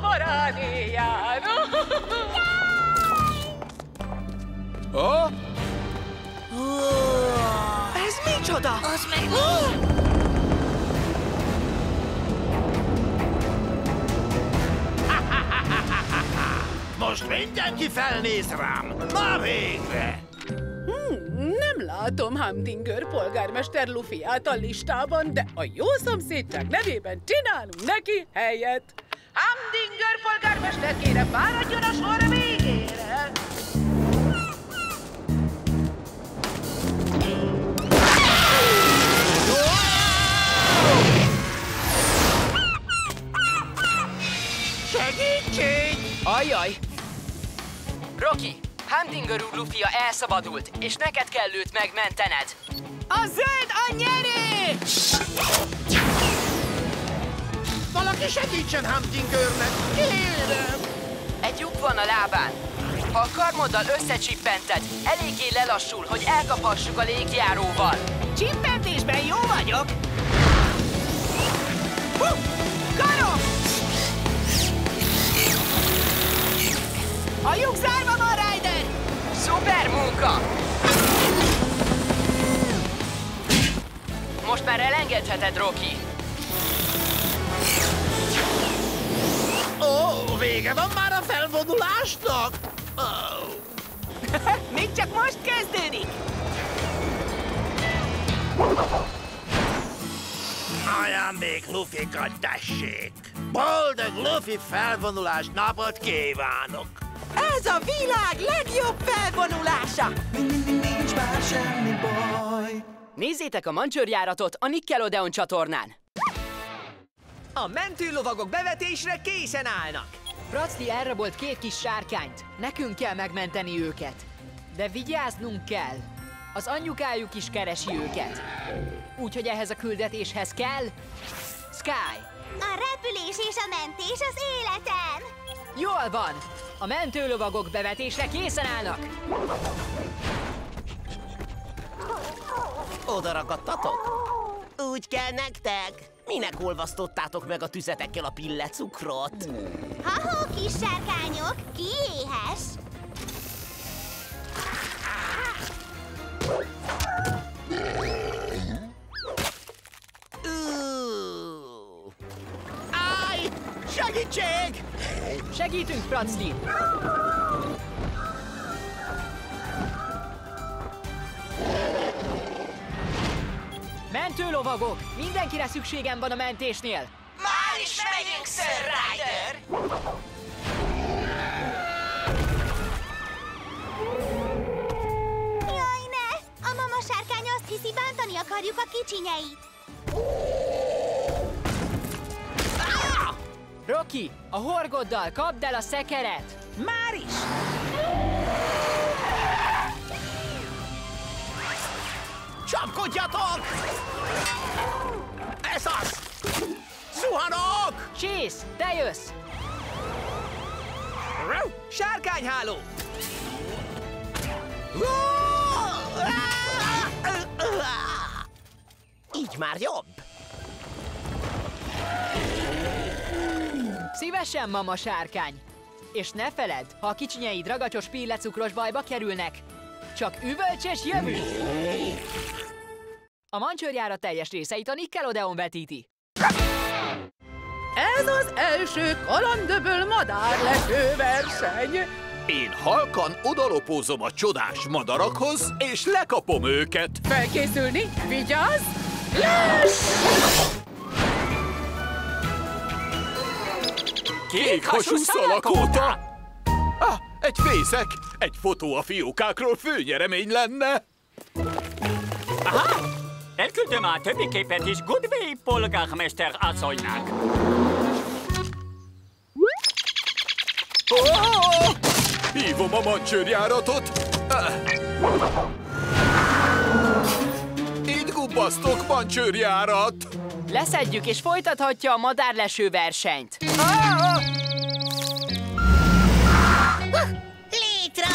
korán éjjel. Oh? Ez micsoda? Az meg mi? Most mindenki felnéz rám! Na végre! Nem látom Humdinger polgármester Luffyát a listában, de a jó szomszédság nevében csinálunk neki helyet. Humdinger polgármester, kérem, fáradjon a sor végére! Segítség! Ajjaj! Rocky, Humdinger úr Luffy-ja elszabadult, és neked kell őt megmentened. A zöld a nyerés! Valaki segítsen Humdingernek! Kérem! Egy lyuk van a lábán. Ha a karmoddal összecsippented, eléggé lelassul, hogy elkaphassuk a légjáróval. Csimpentésben jó vagyok! Karom! A lyuk zárva van, Ryder! Szuper munka! Most már elengedheted, Rocky. Ó, vége van már a felvonulásnak? Oh. Még csak most kezdődik! Ajándék Luffy-kat, tessék! Boldog Luffy felvonulás napot kívánok! Ez a világ legjobb felvonulása! Nincs már semmi baj. Nézzétek a mancsőrjáratot a Nickelodeon csatornán. A mentőlovagok bevetésre készen állnak! Pracli elrabolt 2 kis sárkányt. Nekünk kell megmenteni őket. De vigyáznunk kell. Az anyukájuk is keresi őket. Úgyhogy ehhez a küldetéshez kell... Sky! A repülés és a mentés az életem! Jól van! A mentőlovagok bevetésre készen állnak! Oda ragadtatok? Úgy kell nektek. Minek olvasztottátok meg a tüzetekkel a pillecukrot? Ha-ho, kis sárkányok, ki éhes? Áj! Segítség! Segítünk, Pracli! Mentőlovagok! Mindenkire szükségem van a mentésnél! Már is megyünk, Sir Ryder! Jaj, ne! A mama sárkány azt hiszi, bántani akarjuk a kicsinyeit. Rocky, a horgoddal kapd el a szekeret! Már is! Csapkodjatok! Ez az! Zuhanok! Chase, te jössz! Sárkányháló! Így már jobb. Szívesen, mama sárkány! És ne feledd, ha a kicsinyeid ragacsos pillecukros bajba kerülnek, csak üvölts és jövünk! A mancsőrjárat teljes részeit a Nickelodeon vetíti. Ez az első kalandöböl madárleső verseny. Én halkan odalopózom a csodás madarakhoz, és lekapom őket. Felkészülni, vigyázz, lesz! Kékhasú szalakóta! Ah, egy fészek! Egy fotó a fiókákról főnyeremény lenne! Aha! Elküldöm a többi képet is Goodway polgármester asszonynak. Oh! Hívom a mancsőrjáratot! Itt gubbasztok, mancsőrjárat! Leszedjük és folytathatja a madárleső versenyt. Létra!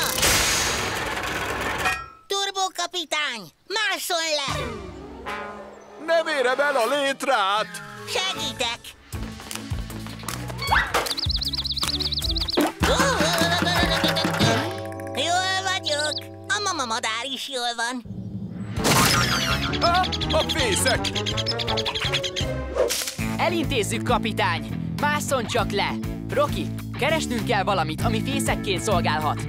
Turbókapitány, másszon le! Nem érem el a létrát! Segítek! madár is jól van. A fészek! Elintézzük, kapitány! Másszon csak le! Rocky, keresnünk kell valamit, ami fészekként szolgálhat.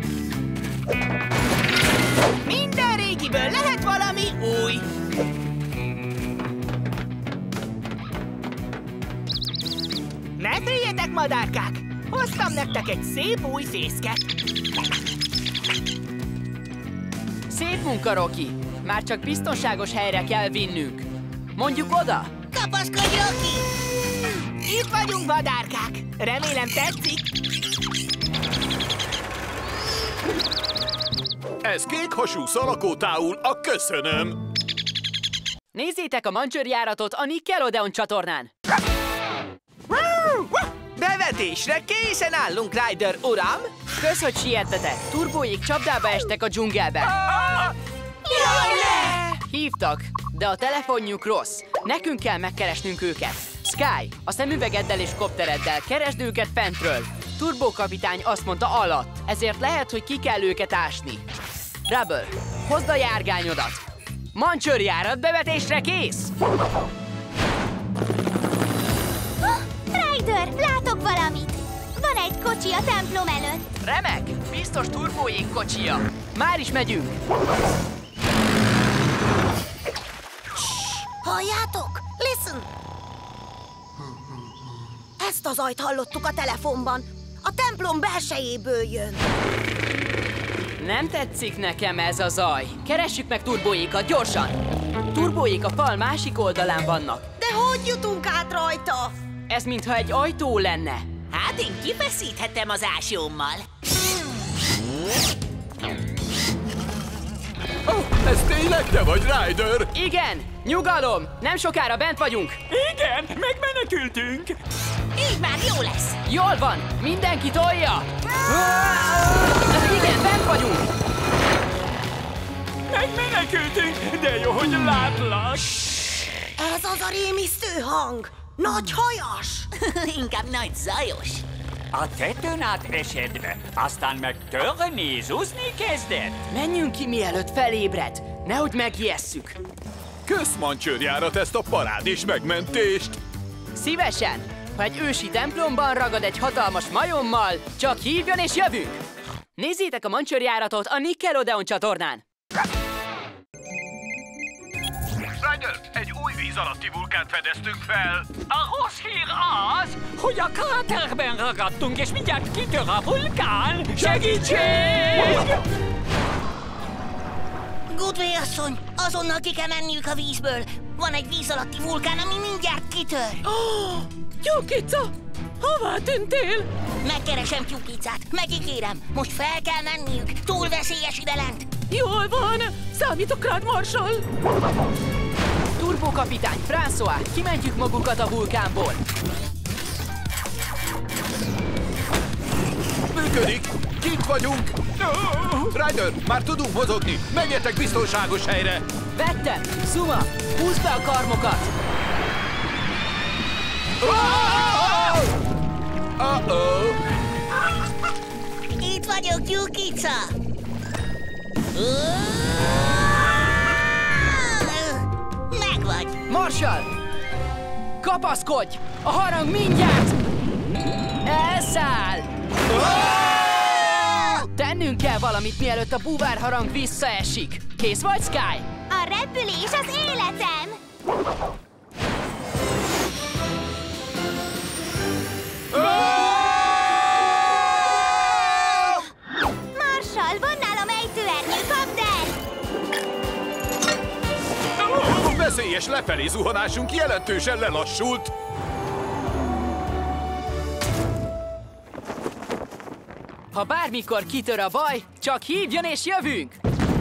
Minden régiből lehet valami új. Ne féljetek, madárkák! Hoztam nektek egy szép új fészket. Szép munka, Rocky! Már csak biztonságos helyre kell vinnünk. Mondjuk oda? Kapaszkodj, Rocky! Itt vagyunk, madárkák! Remélem tetszik. Ez kékhasú szalakótául a köszönöm! Nézzétek a mancsőrjáratot a Nickelodeon csatornán! Bevetésre készen állunk, Ryder uram! Kösz, hogy siettetek! Turbóik csapdába estek a dzsungelben. Jaj, ne! Hívtak, de a telefonjuk rossz. Nekünk kell megkeresnünk őket. Sky, a szemüvegeddel és koptereddel keresd őket fentről. Turbo kapitány azt mondta alatt, ezért lehet, hogy ki kell őket ásni. Rubber, hozd a járgányodat. Mancsőrjárat bevetésre kész! Ryder, látok valamit! Van egy kocsi a templom előtt. Remek! Biztos turbóik kocsia. Már is megyünk! Halljátok? Listen! Ezt a zajt hallottuk a telefonban. A templom belsejéből jön. Nem tetszik nekem ez a zaj. Keressük meg turbóikat gyorsan! Turbóik a fal másik oldalán vannak. De hogy jutunk át rajta? Ez mintha egy ajtó lenne. Hát én kifeszíthetem az ásómmal. Ez tényleg te vagy, Ryder? Igen! Nyugalom! Nem sokára bent vagyunk! Igen, megmenekültünk! Így már jó lesz. Jól van! Mindenki tolja! Igen, bent vagyunk! Megmenekültünk, de jó, hogy látlak! Ez az a rémisztő hang. Nagy hajas. Inkább nagy zajos. A tetőn át esedve, aztán meg törni, zúzni kezdett. Menjünk ki, mielőtt felébred! Nehogy megijesszük! Kösz, mancsőrjárat, ezt a parádés megmentést! Szívesen! Ha egy ősi templomban ragad egy hatalmas majommal, csak hívjon és jövünk! Nézzétek a mancsőrjáratot a Nickelodeon csatornán! Ryder, egy új víz alatti vulkánt fedeztünk fel! A rossz hír az, hogy a kráterben ragadtunk, és mindjárt kitör a vulkán! Segítség! Goodway asszony, azonnal ki kell menniük a vízből. Van egy víz alatti vulkán, ami mindjárt kitör. Tyúkica! Hová tűntél? Megkeresem Tyúkicát, megígérem. Most fel kell menniük, túl veszélyes ide lent. Jól van! Számítok rád, Marshall! Turbo kapitány, François, kimentjük magukat a vulkánból! Működik! Kint vagyunk! Ryder, már tudunk mozogni! Menjetek biztonságos helyre! Vettem! Zuma, húzd be a karmokat! Itt vagyok, Tyúkica! Megvagy! Marshall! Kapaszkodj! A harang mindjárt! Elszáll! Tennünk kell valamit, mielőtt a búvárharang visszaesik. Kész vagy, Sky? A repülés az életem! Marshall, van nálam ejtőernyő, kapd el! Veszélyes lefelé zuhanásunk jelentősen lelassult! Ha bármikor kitör a baj, csak hívjon és jövünk!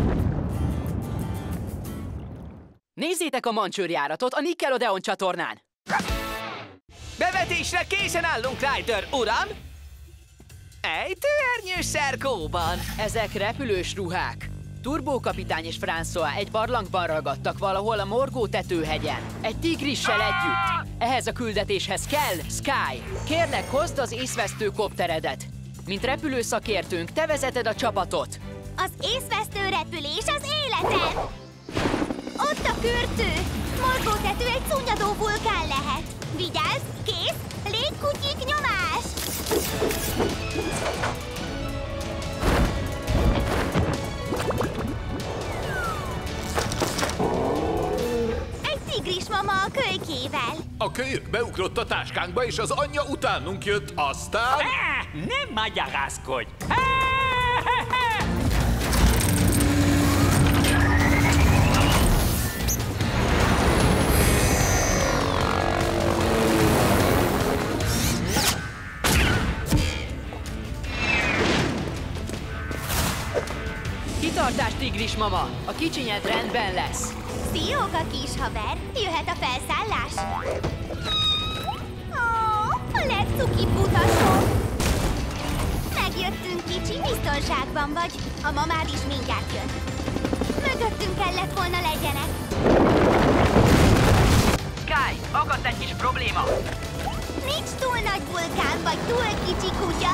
Nézzétek a mancsőrjáratot a Nickelodeon csatornán! Bevetésre készen állunk, Ryder uram! Ejtőernyős szerkóban. Ezek repülős ruhák. Turbo kapitány és François egy barlangban ragadtak valahol a Morgó tetőhegyen. Egy tigrissel együtt. Ehhez a küldetéshez kell, Sky. Kérlek, hozd az észvesztő kopteredet. Mint repülőszakértőnk, te vezeted a csapatot. Az észvesztő repülés az életem! Ott a kürtő! Morgótető egy szunnyadó vulkán lehet! Vigyázz, kész! Légkutyik nyomás! Egy tigris mama a kölykével! A kölyök beugrott a táskánkba, és az anyja utánunk jött, aztán... Nem magyarázkodj! Kitartás, tigris mama! A kicsinyed rendben lesz. Sziók a kis haver, jöhet a felszállás. Ó, a legcukibb utasok! Megjöttünk, kicsi, biztonságban vagy. A mamád is mindjárt jön. Mögöttünk kellett volna legyenek. Sky, akadt egy kis probléma. Nincs túl nagy vulkán, vagy túl kicsi kutya.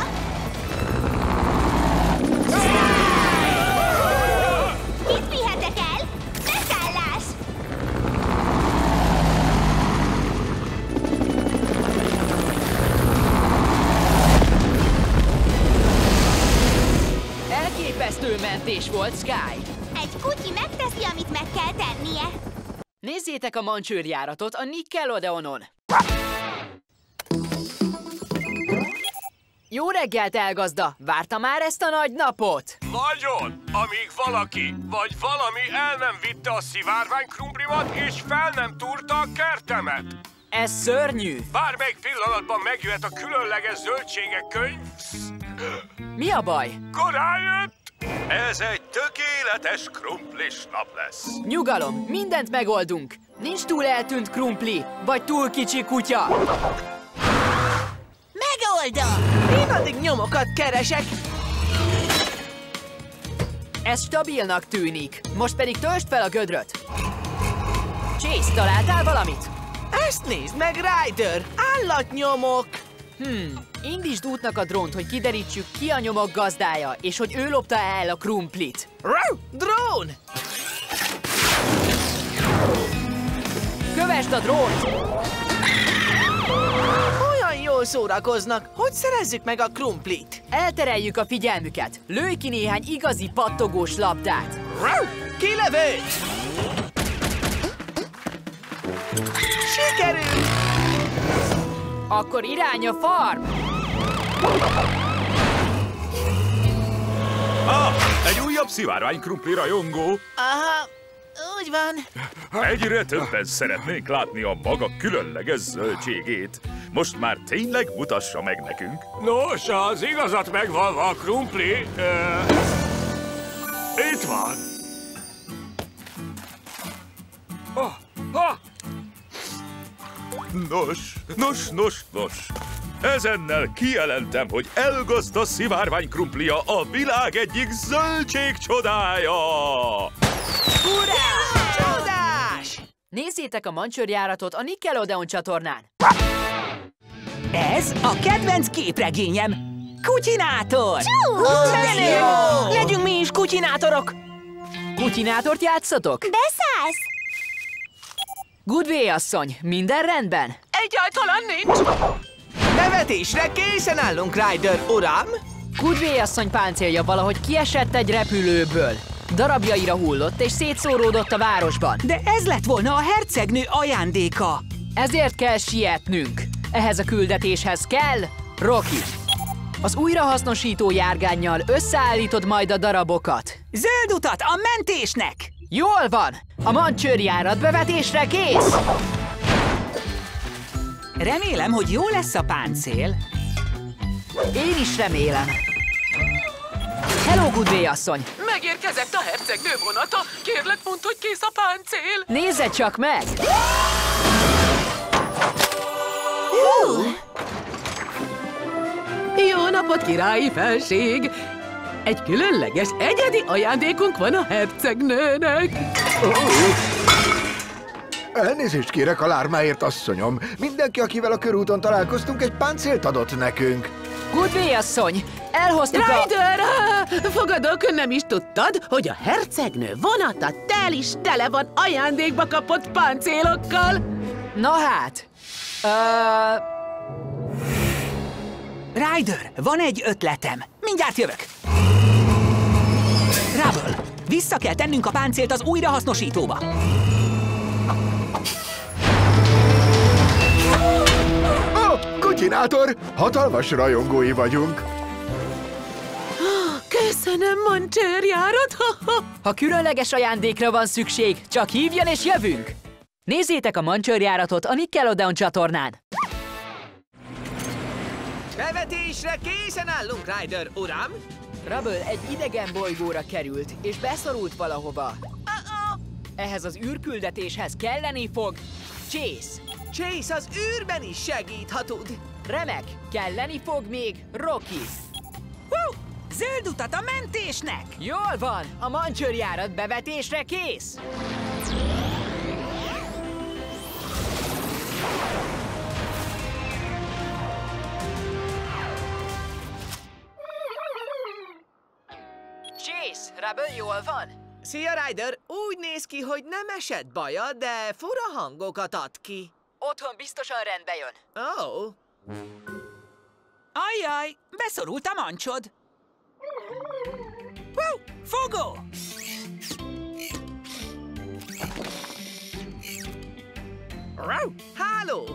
Itt vihetek el! Beszállás! Elképesztő mentés volt, Sky! Egy kutyi megteszi, amit meg kell tennie. Nézzétek a mancsőrjáratot a Nickelodeonon! Jó reggelt, elgazda! Várta már ezt a nagy napot? Nagyon! Amíg valaki, vagy valami el nem vitte a szivárványkrumplimat, és fel nem túrta a kertemet. Ez szörnyű! Bármelyik pillanatban megjöhet a különleges zöldségek könyv. Mi a baj? Korán jött! Ez egy tökéletes krumplis nap lesz. Nyugalom, mindent megoldunk! Nincs túl eltűnt krumpli, vagy túl kicsi kutya! Megoldom! Én addig nyomokat keresek. Ez stabilnak tűnik. Most pedig töltsd fel a gödröt. Chase, találtál valamit? Ezt nézd meg, Ryder! Állatnyomok! Indítsd útnak a drónt, hogy kiderítsük, ki a nyomok gazdája, és hogy ő lopta el a krumplit. Drón! Kövesd a drónt! Olyan jól szórakoznak, hogy szerezzük meg a krumplit. Eltereljük a figyelmüket. Lőj ki néhány igazi pattogós labdát. Kilövőt! Sikerült! Akkor irány a farm! Egy újabb szivárványkrumpli rajongó. Aha, úgy van. Egyre többen szeretnénk látni a maga különleges zöldségét. Most már tényleg mutassa meg nekünk. Nos, az igazat megvalva a krumpli... itt van. Nos. Ezennel kijelentem, hogy elgazda szivárványkrumplia a világ egyik zöldség csodája! Hurrá! Csodás! Nézzétek a mancsőrjáratot a Nickelodeon csatornán. Ez a kedvenc képregényem! Kutyinátor! Menő! Legyünk mi is kutyinátorok! Kutyinátort játszatok? Beszállsz! Goodway asszony, minden rendben? Egyáltalán nincs! Bevetésre készen állunk, Ryder, uram! Goodway asszony páncélja valahogy kiesett egy repülőből. Darabjaira hullott és szétszóródott a városban. De ez lett volna a hercegnő ajándéka! Ezért kell sietnünk. Ehhez a küldetéshez kell Rocky. Az újrahasznosító járgánnyal összeállítod majd a darabokat. Zöld utat a mentésnek! Jól van! A mancsőrjárat bevetésre kész! Remélem, hogy jó lesz a páncél. Én is remélem. Hello, Goodway asszony! Megérkezett a hercegnő vonata. Kérlek, mondd, hogy kész a páncél. Nézze csak meg! Jó napot, királyi felség! Egy különleges, egyedi ajándékunk van a hercegnőnek. Elnézést kérek a lármáért, asszonyom. Mindenki, akivel a körúton találkoztunk, egy páncélt adott nekünk. Goodway asszony, elhoztuk Ryder! Fogadok, nem is tudtad, hogy a hercegnő vonata tele van ajándékba kapott páncélokkal? Na hát... Ryder, van egy ötletem. Mindjárt jövök. Rubble, vissza kell tennünk a páncélt az újrahasznosítóba. Kutyinátor, hatalmas rajongói vagyunk. Köszönöm, mancsőrjárat! Ha különleges ajándékra van szükség, csak hívjon és jövünk! Nézzétek a mancsőrjáratot a Nickelodeon csatornán! Bevetésre készen állunk, Ryder uram! Rubble egy idegen bolygóra került, és beszorult valahova. Ehhez az űrküldetéshez kelleni fog Chase. Chase az űrben is segít, ha tud. Remek, kelleni fog még Rocky. Zöld utat a mentésnek! Jól van, a mancsőrjárat bevetésre kész! Chase, Rubble jól van? Szia, Ryder! Úgy néz ki, hogy nem esett baja, de fura hangokat ad ki. Otthon biztosan rendbe jön. Oh. Ajjaj, beszorult a mancsod. Fogó! Háló!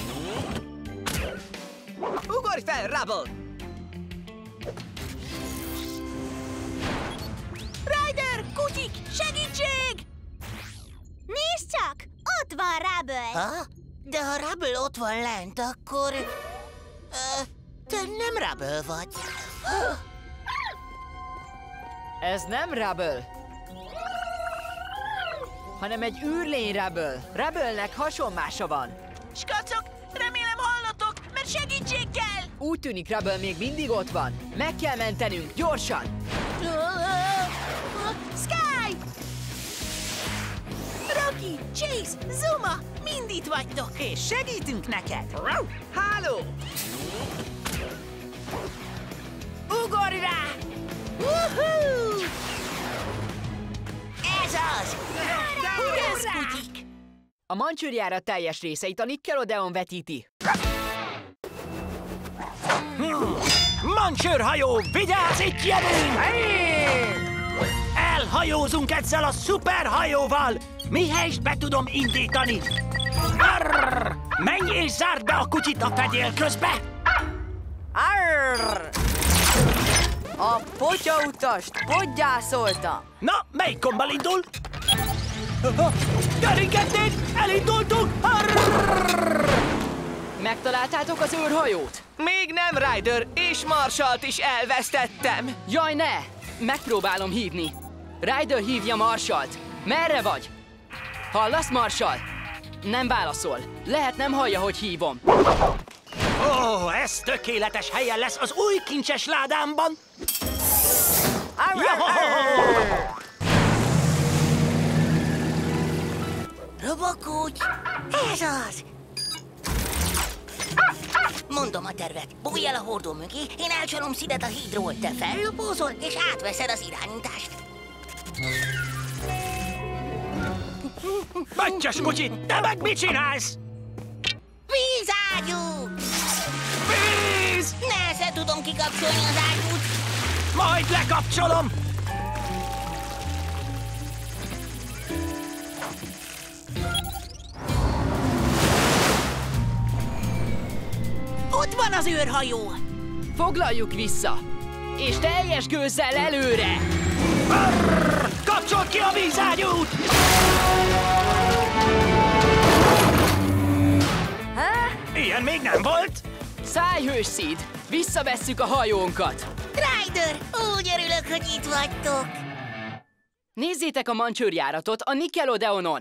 Ugorj fel, Rubble! Ryder, kutyik, segítség! Nézd csak! Ott van Rubble! Ha? De ha Rubble ott van lent, akkor... te nem Rubble vagy. Ez nem Rubble, hanem egy űrlény Rubble. Rubble-nek hasonmása van. Skacok, remélem hallatok, mert segítség kell! Úgy tűnik Rubble még mindig ott van. Meg kell mentenünk, gyorsan! Sky! Rocky, Chase, Zuma, mind itt vagytok! És segítünk neked! Háló! Ugorj rá! Woohoo! Ez az! Kész, kutyik! A mancsőrjárat teljes részeit a Nickelodeon vetíti. Mancsőrhajó, vigyázz, itt jövünk! Elhajózunk ezzel a szuperhajóval! Mihelyest be tudom indítani! Arr! Menj és zárd be a kutyit a fedél közbe! Arr! A potyautast hogy gyászolta? Na, melyik gombbal indul? Keringednék! Elindultunk! Arr! Megtaláltátok az űrhajót? Még nem, Ryder, és Marshallt is elvesztettem. Jaj, ne! Megpróbálom hívni. Ryder hívja Marshallt. Merre vagy? Hallasz, Marshall? Nem válaszol. Lehet nem hallja, hogy hívom. Ó, ez tökéletes helyen lesz az új kincses ládámban! Robokúgy! Ez az! Mondom a tervet. Bújj el a hordó mögé, én elcsalom Sidet a hídról, te fellopózol és átveszed az irányítást. Böttyös kutyi, te meg mit csinálsz? Vízágyú! Víz! Nehezen tudom kikapcsolni az ágyút. Majd lekapcsolom! Ott van az űrhajó! Foglaljuk vissza! És teljes gőzzel előre! Arr! Kapcsold ki a vízágyút! Ilyen még nem volt! Szállj, hős Sid! Visszavesszük a hajónkat! Ryder, úgy örülök, hogy itt vagytok! Nézzétek a mancsőrjáratot a Nickelodeonon!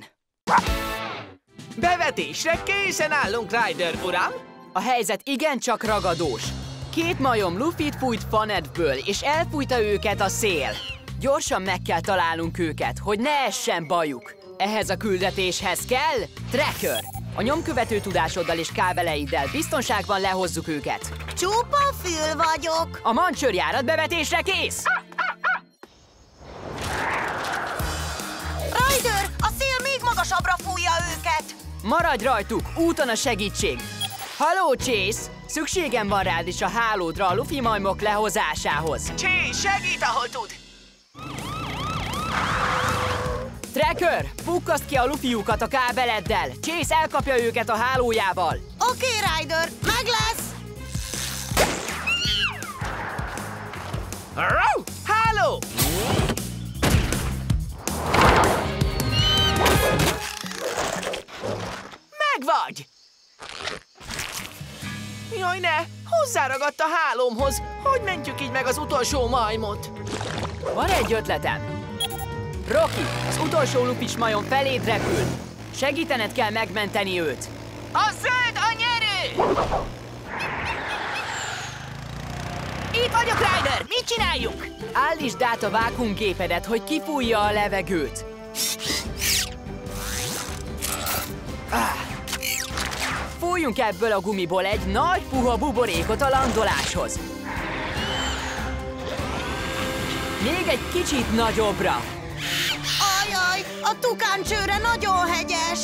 Bevetésre készen állunk, Ryder uram! A helyzet igencsak ragadós. Két majom Luffyt fújt Fanedből, és elfújta őket a szél. Gyorsan meg kell találnunk őket, hogy ne essen bajuk. Ehhez a küldetéshez kell Tracker. A nyomkövető tudásoddal és kábeleiddel biztonságban lehozzuk őket. Csupa fül vagyok. A mancsőrjárat bevetésre kész! Ryder, a szél még magasabbra fújja őket. Maradj rajtuk, úton a segítség! Halló, Chase! Szükségem van rád is a hálódra a Luffy majmok lehozásához. Chase, segít, ahol tud! Tracker, pukkaszd ki a Luffyukat a kábeleddel! Chase elkapja őket a hálójával! Oké, Ryder, meg lesz! Háló! Megvagy! Jaj, ne! Hozzáragadt a hálómhoz! Hogy mentjük így meg az utolsó majmot? Van egy ötletem! Rocky, az utolsó Luffy majom feléd repül! Segítened kell megmenteni őt! A zöld a nyerő! Itt vagyok, Ryder! Mit csináljuk? Állítsd át a vákuumgépedet, hogy kifújja a levegőt! Fújjunk ebből a gumiból egy nagy puha buborékot a landoláshoz! Még egy kicsit nagyobbra! Ajaj, a tukáncsőre nagyon hegyes!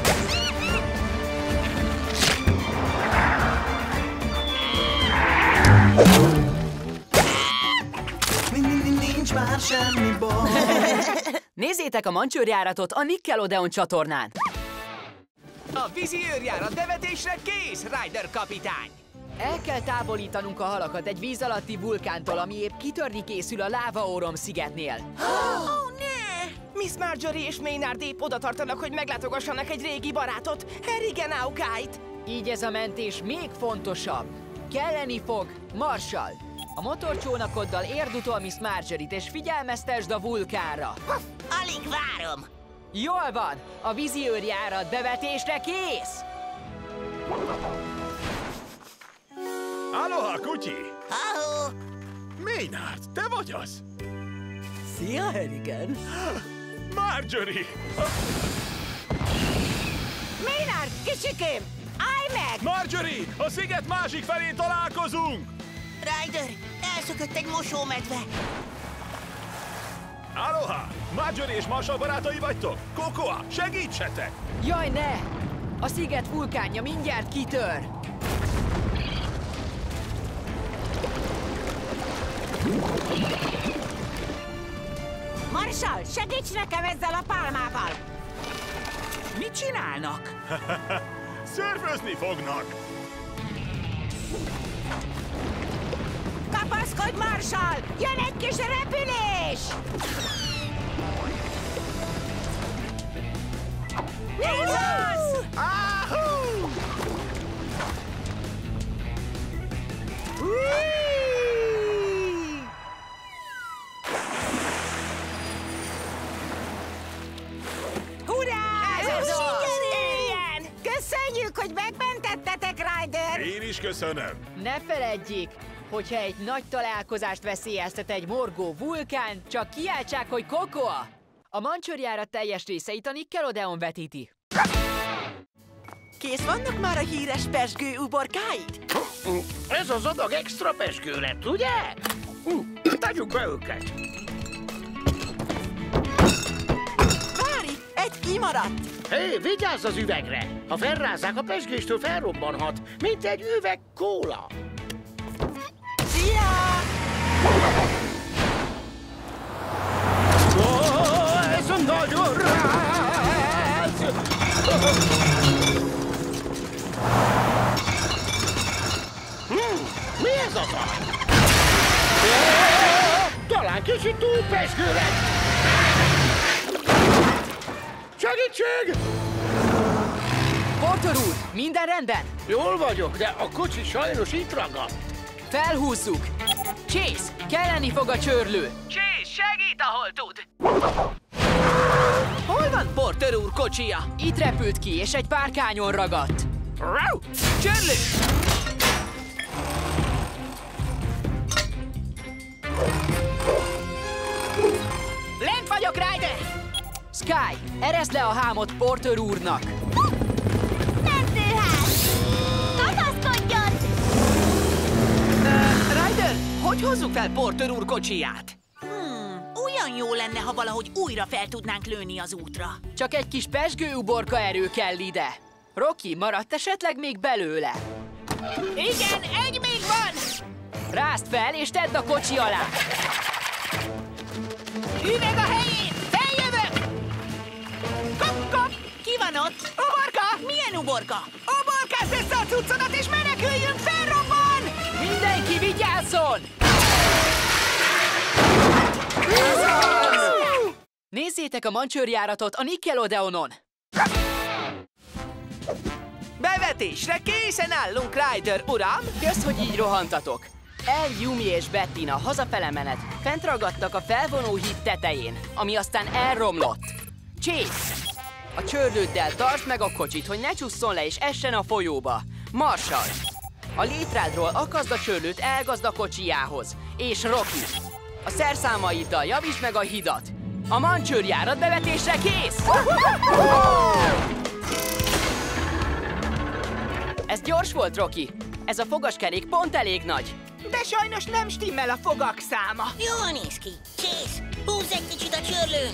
Nincs már semmi baj. Nézzétek a mancsőrjáratot a Nickelodeon csatornán! A vízi őrjárat bevetésre kész, Ryder kapitány! El kell távolítanunk a halakat egy víz alatti vulkántól, ami épp kitörni készül a Lávaórom szigetnél. Oh, ne! Miss Marjorie és Maynard épp oda tartanak, hogy meglátogassanak egy régi barátot, Harrigan Aukait. Így ez a mentés még fontosabb. Kelleni fog, Marshall! A motorcsónakoddal érd utol Miss Marjorie-t és figyelmeztesd a vulkánra. Alig várom. Jól van! A vízi őrjárat bevetésre kész! Aloha, kutyi! Ahó! Maynard, te vagy az? Szia, Harrigan! Marjorie! Maynard, kicsikém! Állj meg! Marjorie, a sziget másik felén találkozunk! Ryder, elszökött egy mosómedve. Aloha! Marjorie és Marshall barátai vagytok? Kokoa, segítsetek! Jaj, ne! A sziget vulkánja mindjárt kitör! Marshall, segíts nekem ezzel a pálmával! Mit csinálnak? Szörfözni fognak! Kapaszkodj, Marshall! Jön egy kis repülés! Ez az! Ahú! Hurrá! Ez az! Sikerüljen! Köszönjük, hogy megmentettetek, Ryder! Én is köszönöm! Ne feledjék, hogyha egy nagy találkozást veszélyeztet egy morgó vulkán, csak kiáltsák, hogy Kokoa! A mancsőrjárat teljes részeit a Nickelodeon vetíti. Kész vannak már a híres pezsgő uborkáid? Ez az adag extra pezsgő lett, ugye? Tegyük be őket. Várj, egy kimaradt! Hé, vigyázz az üvegre! Ha felrázzák, a pezsgéstől felrobbanhat, mint egy üveg kóla. Szia! Ez a nagyon ráz! Mi ez a baj? Talán kicsit túl pezsgő lett. Segítség! Porter úr, minden rendben? Jól vagyok, de a kocsi sajnos itt ragadt. Felhúzzuk! Chase, kelleni fog a csörlő! Chase, segít, ahol tud! Hol van Porter úr kocsija? Itt repült ki, és egy párkányon ragadt. Csörlő! Lent vagyok, Ryder! Sky, ereszd le a hámot Porter úrnak! Ne hogy hozzuk fel Porter úr kocsiját. Olyan jó lenne, ha valahogy újra fel tudnánk lőni az útra. Csak egy kis pezsgő-uborka erő kell ide. Rocky, maradt esetleg még belőle? Igen, egy még van! Rázd fel, és tedd a kocsi alá! Üveg a helyén! Feljövök! Kop! Ki van ott? Uborka! Milyen uborka? Uborkázz össze a cuccodat, és meneküljünk, felrobban! Mindenki vigyázzon! Nézzétek a mancsőrjáratot a Nickelodeonon! Bevetésre készen állunk, Ryder uram! Kösz, hogy így rohantatok! El, Yumi és Bettina hazafele menet fent ragadtak a felvonó híd tetején, ami aztán elromlott. Chase! A csörlőddel tartsd meg a kocsit, hogy ne csusszon le és essen a folyóba. Marshall! A létrádról akaszd a csörlőt elgazd a kocsijához. És Rocky! A szerszámaiddal javítsd meg a hidat. A mancsőrjárat bevetésre kész! Ez gyors volt, Rocky. Ez a fogaskerék pont elég nagy. De sajnos nem stimmel a fogak száma. Jól néz ki. Chase, húzz egy kicsit a csörlőn.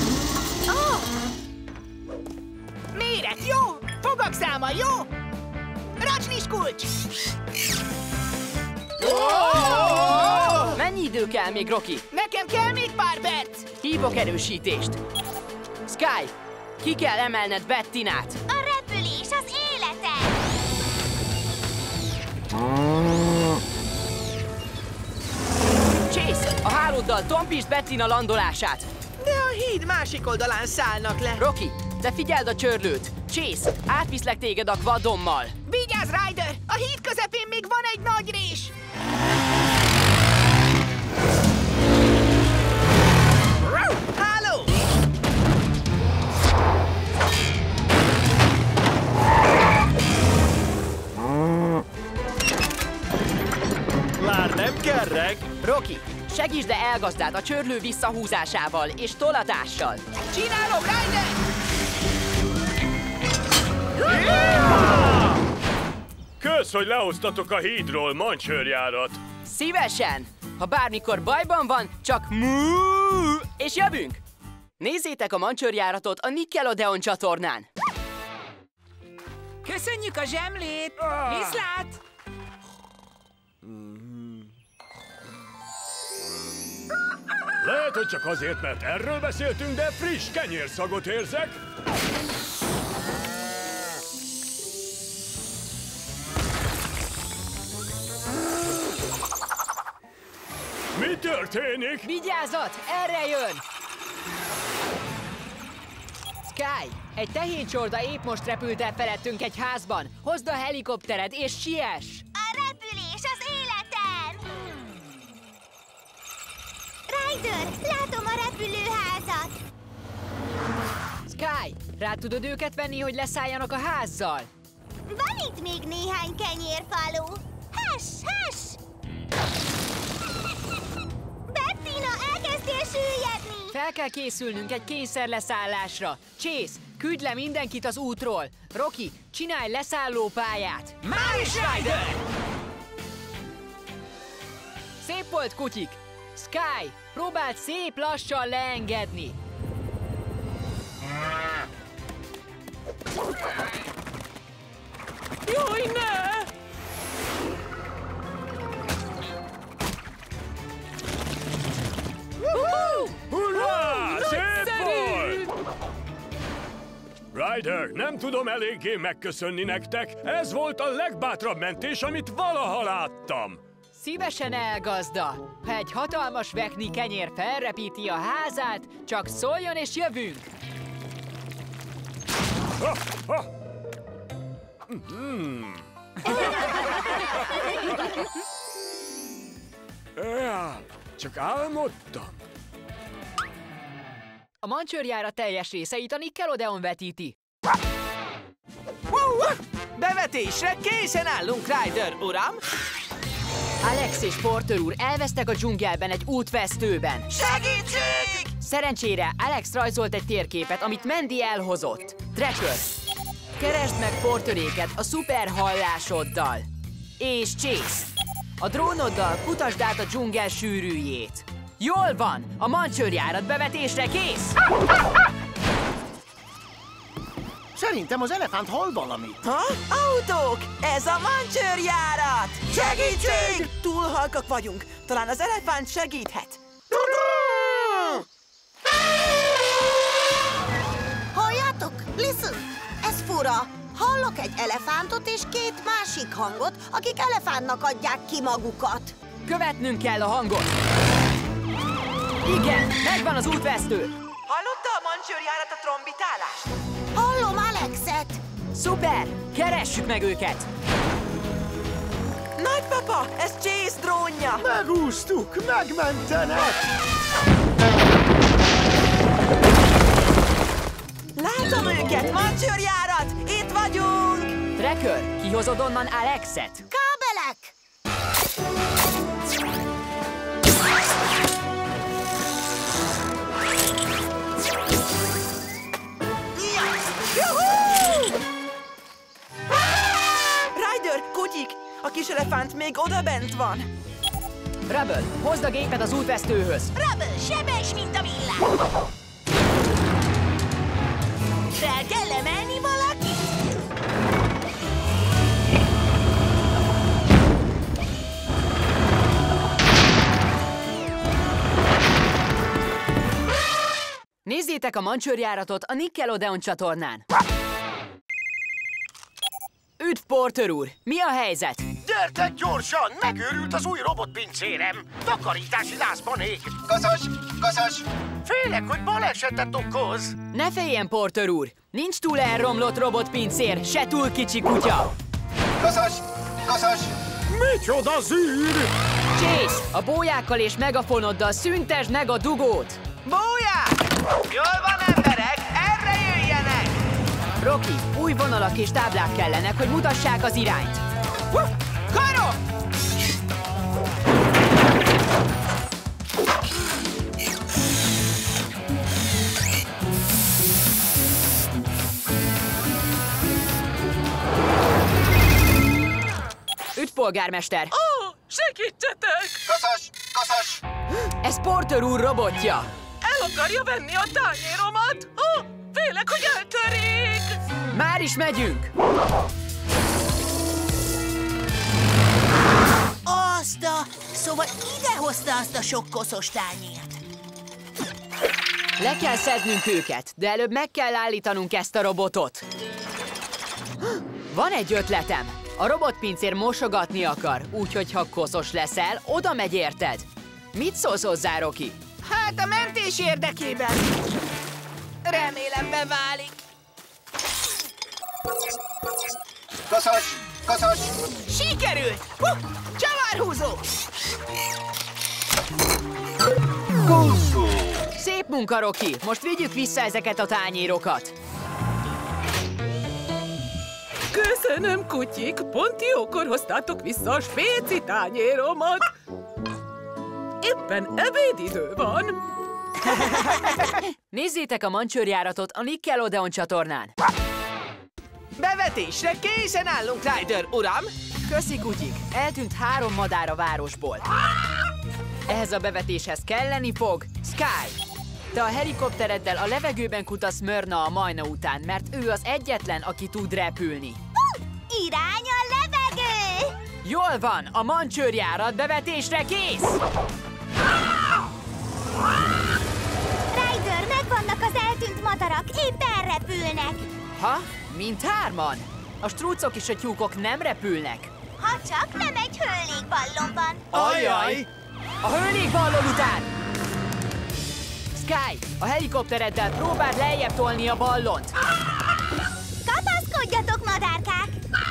Méret jó, fogak száma jó. Racsnis kulcs! Mennyi idő kell még, Rocky? Nekem kell még pár perc. Hívok erősítést. Sky, ki kell emelned Bettinát. A repülés az életem! Chase, a hálóddal tompítsd Bettina landolását. De a híd másik oldalán szállnak le. Rocky, te figyeld a csörlőt. Chase, átviszlek téged a quadommal. Vigyázz, Ryder! A híd közepén még van egy nagy rés. Háló! Már nem kerreg! Rocky, segítsd elgazdát a csörlő visszahúzásával és tolatással. Csinálom, Ryder! Kösz, hogy lehoztatok a hídról, mancsőrjárat. Szívesen! Ha bármikor bajban van, csak mú és jövünk! Nézzétek a mancsőrjáratot a Nickelodeon csatornán! Köszönjük a zsemlét! Viszlát! Lehet, hogy csak azért, mert erről beszéltünk, de friss kenyérszagot érzek. Mi történik? Vigyázat! Erre jön! Sky, egy tehéncsorda épp most repült el felettünk egy házban. Hozd a helikoptered és siess! A repülés az életem! Ryder, látom a repülőházat! Sky, rá tudod őket venni, hogy leszálljanak a házzal? Van itt még néhány kenyérfalú. Hass! Bettina, elkezdtél süllyedni! Fel kell készülnünk egy kényszerleszállásra. Chase, küldj le mindenkit az útról. Rocky, csinálj leszállópályát. Már is, Ryder! Szép volt, kutyik! Sky, próbáld szép lassan leengedni. Jaj, ne! Hurrá! Szép volt! Ryder, nem tudom eléggé megköszönni nektek. Ez volt a legbátrabb mentés, amit valaha láttam. Szívesen elgazda. Ha egy hatalmas vekni kenyér felrepíti a házát, csak szóljon és jövünk. Csak álmodtam. A mancsőrjárat teljes részeit a Nickelodeon vetíti. Bevetésre készen állunk, Ryder uram! Alex és Porter úr elvesztek a dzsungelben egy útvesztőben. Segítség! Szerencsére Alex rajzolt egy térképet, amit Mandy elhozott. Tracker, keresd meg Porteréket a szuper hallásoddal. És Chase, A drónoddal kutasd át a dzsungel sűrűjét. Jól van, a mancsőrjárat bevetésre kész! Szerintem az elefánt hall valamit. Ha? Autók! Ez a mancsőrjárat! Segítség! Túl halkak vagyunk. Talán az elefánt segíthet. Halljátok? Listen! Ez fura. Hallok egy elefántot és két másik hangot, akik elefántnak adják ki magukat. Követnünk kell a hangot. Igen, megvan az útvesztő. Hallotta a mancsőrjárat a trombitálást? Hallom Alexet. Szuper! Keressük meg őket! Nagypapa, ez Chase drónja! Megúsztuk, megmentenek! Látom őket, mancsőrjárat! Itt vagyunk! Tracker, kihozod onnan Alexet? Kábelek! Ryder, kutyik! A kis elefánt még odabent van! Rubble, hozd a gépet az útvesztőhöz! Rubble, sebes, mint a villám! Fel kell emelni valakit? Nézzétek a mancsőrjáratot a Nickelodeon csatornán! Üdv, Porter úr! Mi a helyzet? Gyertek gyorsan! Megőrült az új robotpincérem! Takarítási lázban ég! Gazos! Félek, hogy balesetet okoz! Ne féljen, Porter úr! Nincs túl elromlott robotpincér, se túl kicsi kutya! Gazos! Micsoda zűr! Chase, a bójákkal és megafonoddal szüntesd meg a dugót! Bóják! Jól van, emberek! Erre jöjjenek! Rocky, új vonalak és táblák kellenek, hogy mutassák az irányt. Karok! Üdv, polgármester! Ó, segítsetek! Gazos! Ez Porter úr robotja! El akarja venni a tányéromat! Ó, félek, hogy eltörik! Már is megyünk! Szóval idehozta azt a sok koszos tányért. Le kell szednünk őket, de előbb meg kell állítanunk ezt a robotot. Van egy ötletem. A robotpincér mosogatni akar, úgyhogy ha koszos leszel, oda megy érted. Mit szólsz hozzá, Rocky? Hát a mentés érdekében. Remélem beválik. Gazos! Sikerült! Csavarhúzó! Szép munka, Rocky! Most vigyük vissza ezeket a tányérokat. Köszönöm, kutyik! Pont jókor hoztátok vissza a spéci tányéromat! Éppen ebédidő van! Nézzétek a mancsőrjáratot a Nickelodeon csatornán! Bevetésre készen állunk, Ryder, uram! Köszi, kutyik! Eltűnt 3 madár a városból. Ehhez a bevetéshez kelleni fog Sky. Te a helikoptereddel a levegőben kutasz Mörna a majna után, mert ő az egyetlen, aki tud repülni. Irány a levegő! Jól van, a mancsőrjárat bevetésre kész! Ryder, megvannak az eltűnt madarak, épp elrepülnek. Ha? Mint 3-an? A strúcok és a tyúkok nem repülnek. Ha csak nem egy hőlégballon van. Ajjaj! A hőlégballon után! Sky, a helikoptereddel próbáld lejjebb tolni a ballont. Kapaszkodjatok, madárkák!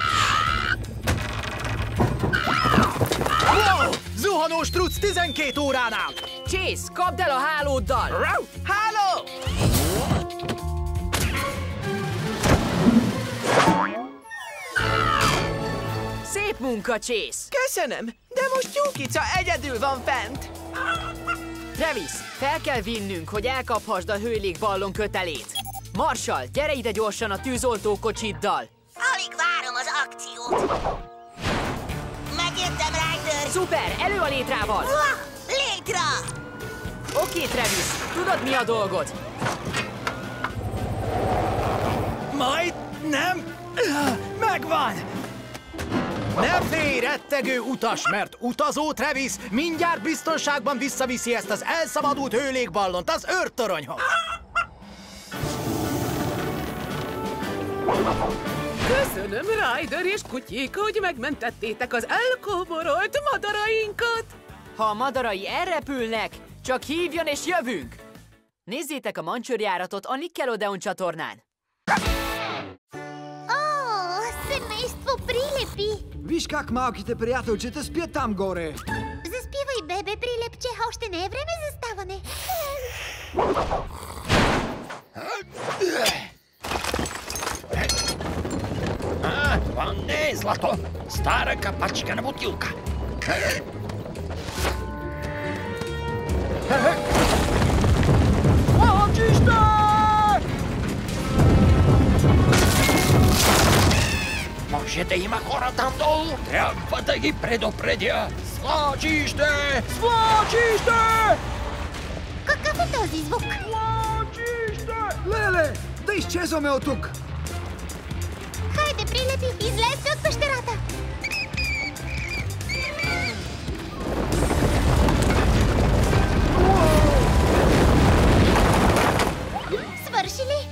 Wow! Zuhanó struc 12 óránál! Chase, kapd el a hálóddal! Háló! Szép munka, Chase! Köszönöm, de most Tyúkica egyedül van fent. Travis, fel kell vinnünk, hogy elkaphasd a hőlégballon kötelét. Marshall, gyere ide gyorsan a tűzoltókocsiddal! Alig várom az akciót. Megértem, Ryder, Szuper, elő a létrával! Létra! Oké, Travis, tudod mi a dolgod? Majd nem. Megvan! Ne félj, rettegő utas, mert utazó Travis mindjárt biztonságban visszaviszi ezt az elszabadult hőlégballont az őrtoronyhoz. Köszönöm, Ryder és Kutyéka, hogy megmentettétek az elkóborolt madarainkat! Ha a madarai elrepülnek, csak hívjon és jövünk! Nézzétek a mancsőrjáratot a Nickelodeon csatornán! Семейство Прилепи! Виж как малките приятелчета спят там горе. Заспивай, бебе, Прилепче, още не е време за ставане. Van, ne, zlato! Stara kapačkana butilka. Očište! Може да има хора там долу? Трябва да ги предупредя! Свлачище! Свлачище! Какъв е този звук? Свлачище! Леле, да изчезваме от тук! Хайде, Прилепи, излезте от пещерата! Свърши ли?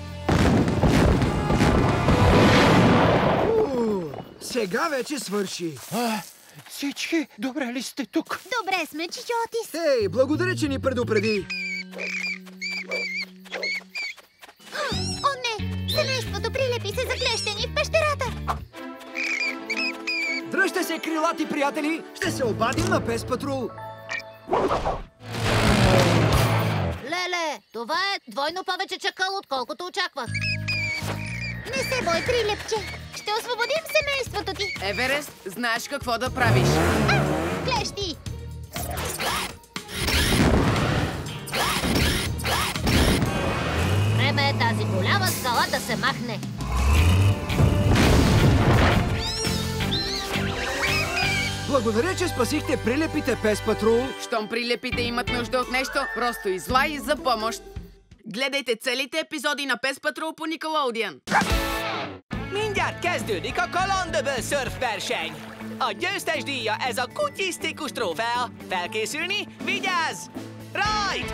Сега вече свърши. Всички добре ли сте тук? Добре сме, Чичотис. Ей, благодаря, че ни предупреди. О, не! Семейството Прилепи се заклещени в пещерата! Дръжте се, крилати приятели! Ще се обадим на Пес Патрул! Леле, това е двойно повече чакъл, отколкото очаквах. Не се бой, Прилепче! Ще освободим семейството ти! Еверест, знаеш какво да правиш. Клещи! Време е тази голяма скала да се махне. Благодаря, че спасихте Прилепите, Пес Патрул. Щом Прилепите имат нужда от нещо, просто излай за помощ. Гледайте целите епизоди на Pest Patrol по Nickelodeon. Mindjárt kezdődik a kalandöböl szörfverseny. A győztes díja ez a kutyisztikus trófea. Felkészülni? Vigyázz! Rajt!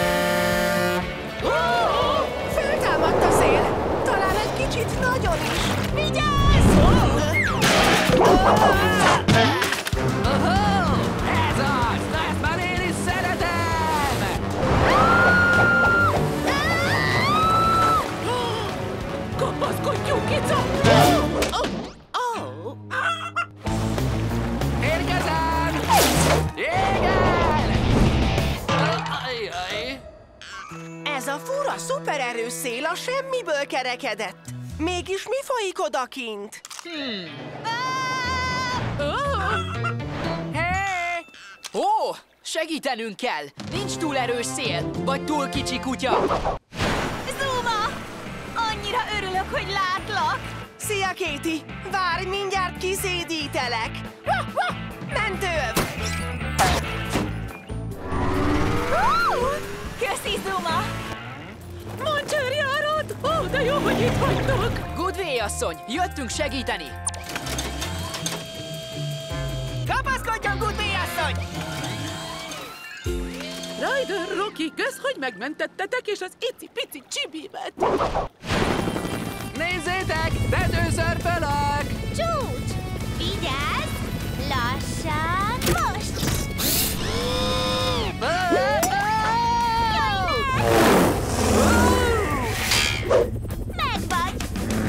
Feltámadt a szél! Talán egy kicsit nagyon is! Vigyázz! Ez az! Na ezt már én is szeretem! Kapaszkodj, Tyúkica! Érkezem! Igen! Ez a fura szupererős szél a semmiből kerekedett. Mégis mi folyik odakint? Hé! Ó, segítenünk kell! Nincs túl erős szél, vagy túl kicsi kutya! Zuma! Annyira örülök, hogy látlak! Szia, Katie! Várj, mindjárt kiszédítelek! Mentőv! Köszi, Zuma! Mancsőrjárat! Ó, de jó, hogy itt vagytok! Goodway asszony, jöttünk segíteni! Kapaszkodjon, Goodway asszony! Ryder, Rocky, kösz, hogy megmentettetek, és az icipici Chibimet! Nézzétek! Tetőszörfölök! Csúcs! Vigyázz! Lassan, most! Megvagy!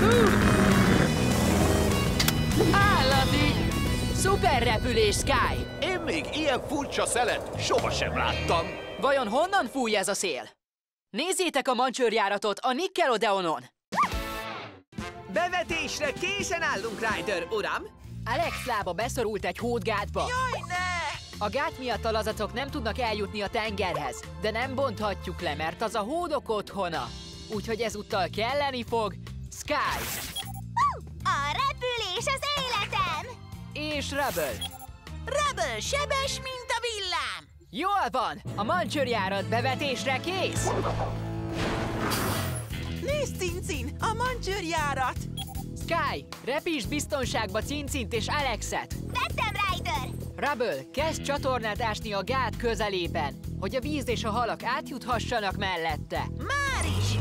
Állati! Szuper repülés, Sky! Én még ilyen furcsa szelet sohasem láttam. Vajon honnan fúj ez a szél? Nézzétek a mancsőrjáratot a Nickelodeonon! Bevetésre készen állunk, Ryder, uram! Alex lába beszorult egy hódgátba. Jaj, ne! A gát miatt a lazacok nem tudnak eljutni a tengerhez, de nem bonthatjuk le, mert az a hódok otthona. Úgyhogy ezúttal kelleni fog Sky. A repülés az életem! És Rubble. Rebel sebes, mint a villám! Jól van! A mancsőrjárat bevetésre kész! Nézd, Cincin! A mancsőrjárat! Sky, repíts biztonságba Cincint és Alexet! Vettem, Ryder! Rebel, kezd csatornát ásni a gát közelében, hogy a víz és a halak átjuthassanak mellette. Már is!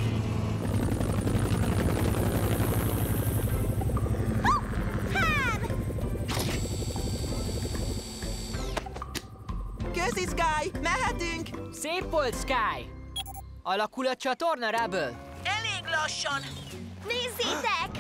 Köszi, Sky! Mehetünk! Szép volt, Sky! Alakul a csatorna, Rebel? Elég lassan! Nézzétek!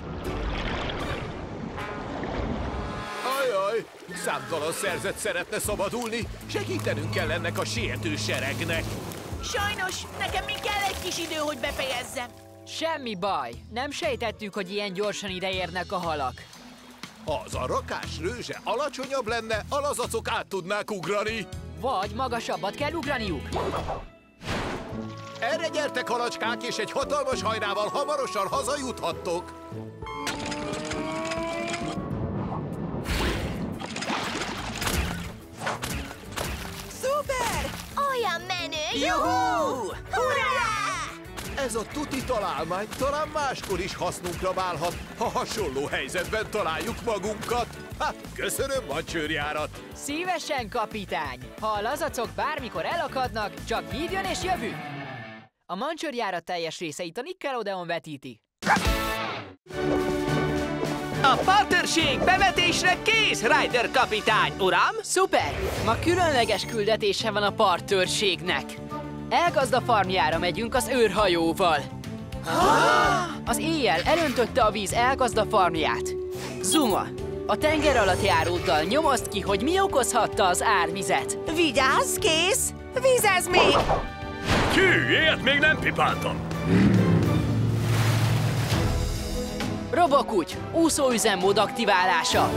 Ajaj, számtalan szerzet szeretne szabadulni. Segítenünk kell ennek a siető seregnek. Sajnos, nekem még kell egy kis idő, hogy befejezzem. Semmi baj. Nem sejtettük, hogy ilyen gyorsan ideérnek a halak. Ha az a rakás rőzse alacsonyabb lenne, a lazacok át tudnák ugrani. Vagy magasabbat kell ugraniuk. Erre gyertek, halacskák, és egy hatalmas hajrával hamarosan hazajuthattok. Szuper! Olyan menő! Juhú! Hurrá! Ez a tuti találmány talán máskor is hasznunkra válhat, ha hasonló helyzetben találjuk magunkat. Köszönöm, mancsőrjárat! Szívesen, kapitány! Ha a lazacok bármikor elakadnak, csak hívjon és jövünk! A mancsőrjárat teljes részeit a Nickelodeon vetíti. A partnerség bevetésre kész, Ryder kapitány, uram! Szuper! Ma különleges küldetése van a partőrségnek. Elgazda farmjára megyünk az őrhajóval. Az éjjel elöntötte a víz Elgazda farmját. Zuma, a tenger alatt járóddal nyomozd ki, hogy mi okozhatta az árvizet. Vigyázz, kész! Vízez még! Hű, ilyet még nem pipáltam. Robokuty, úszóüzemmód aktiválása.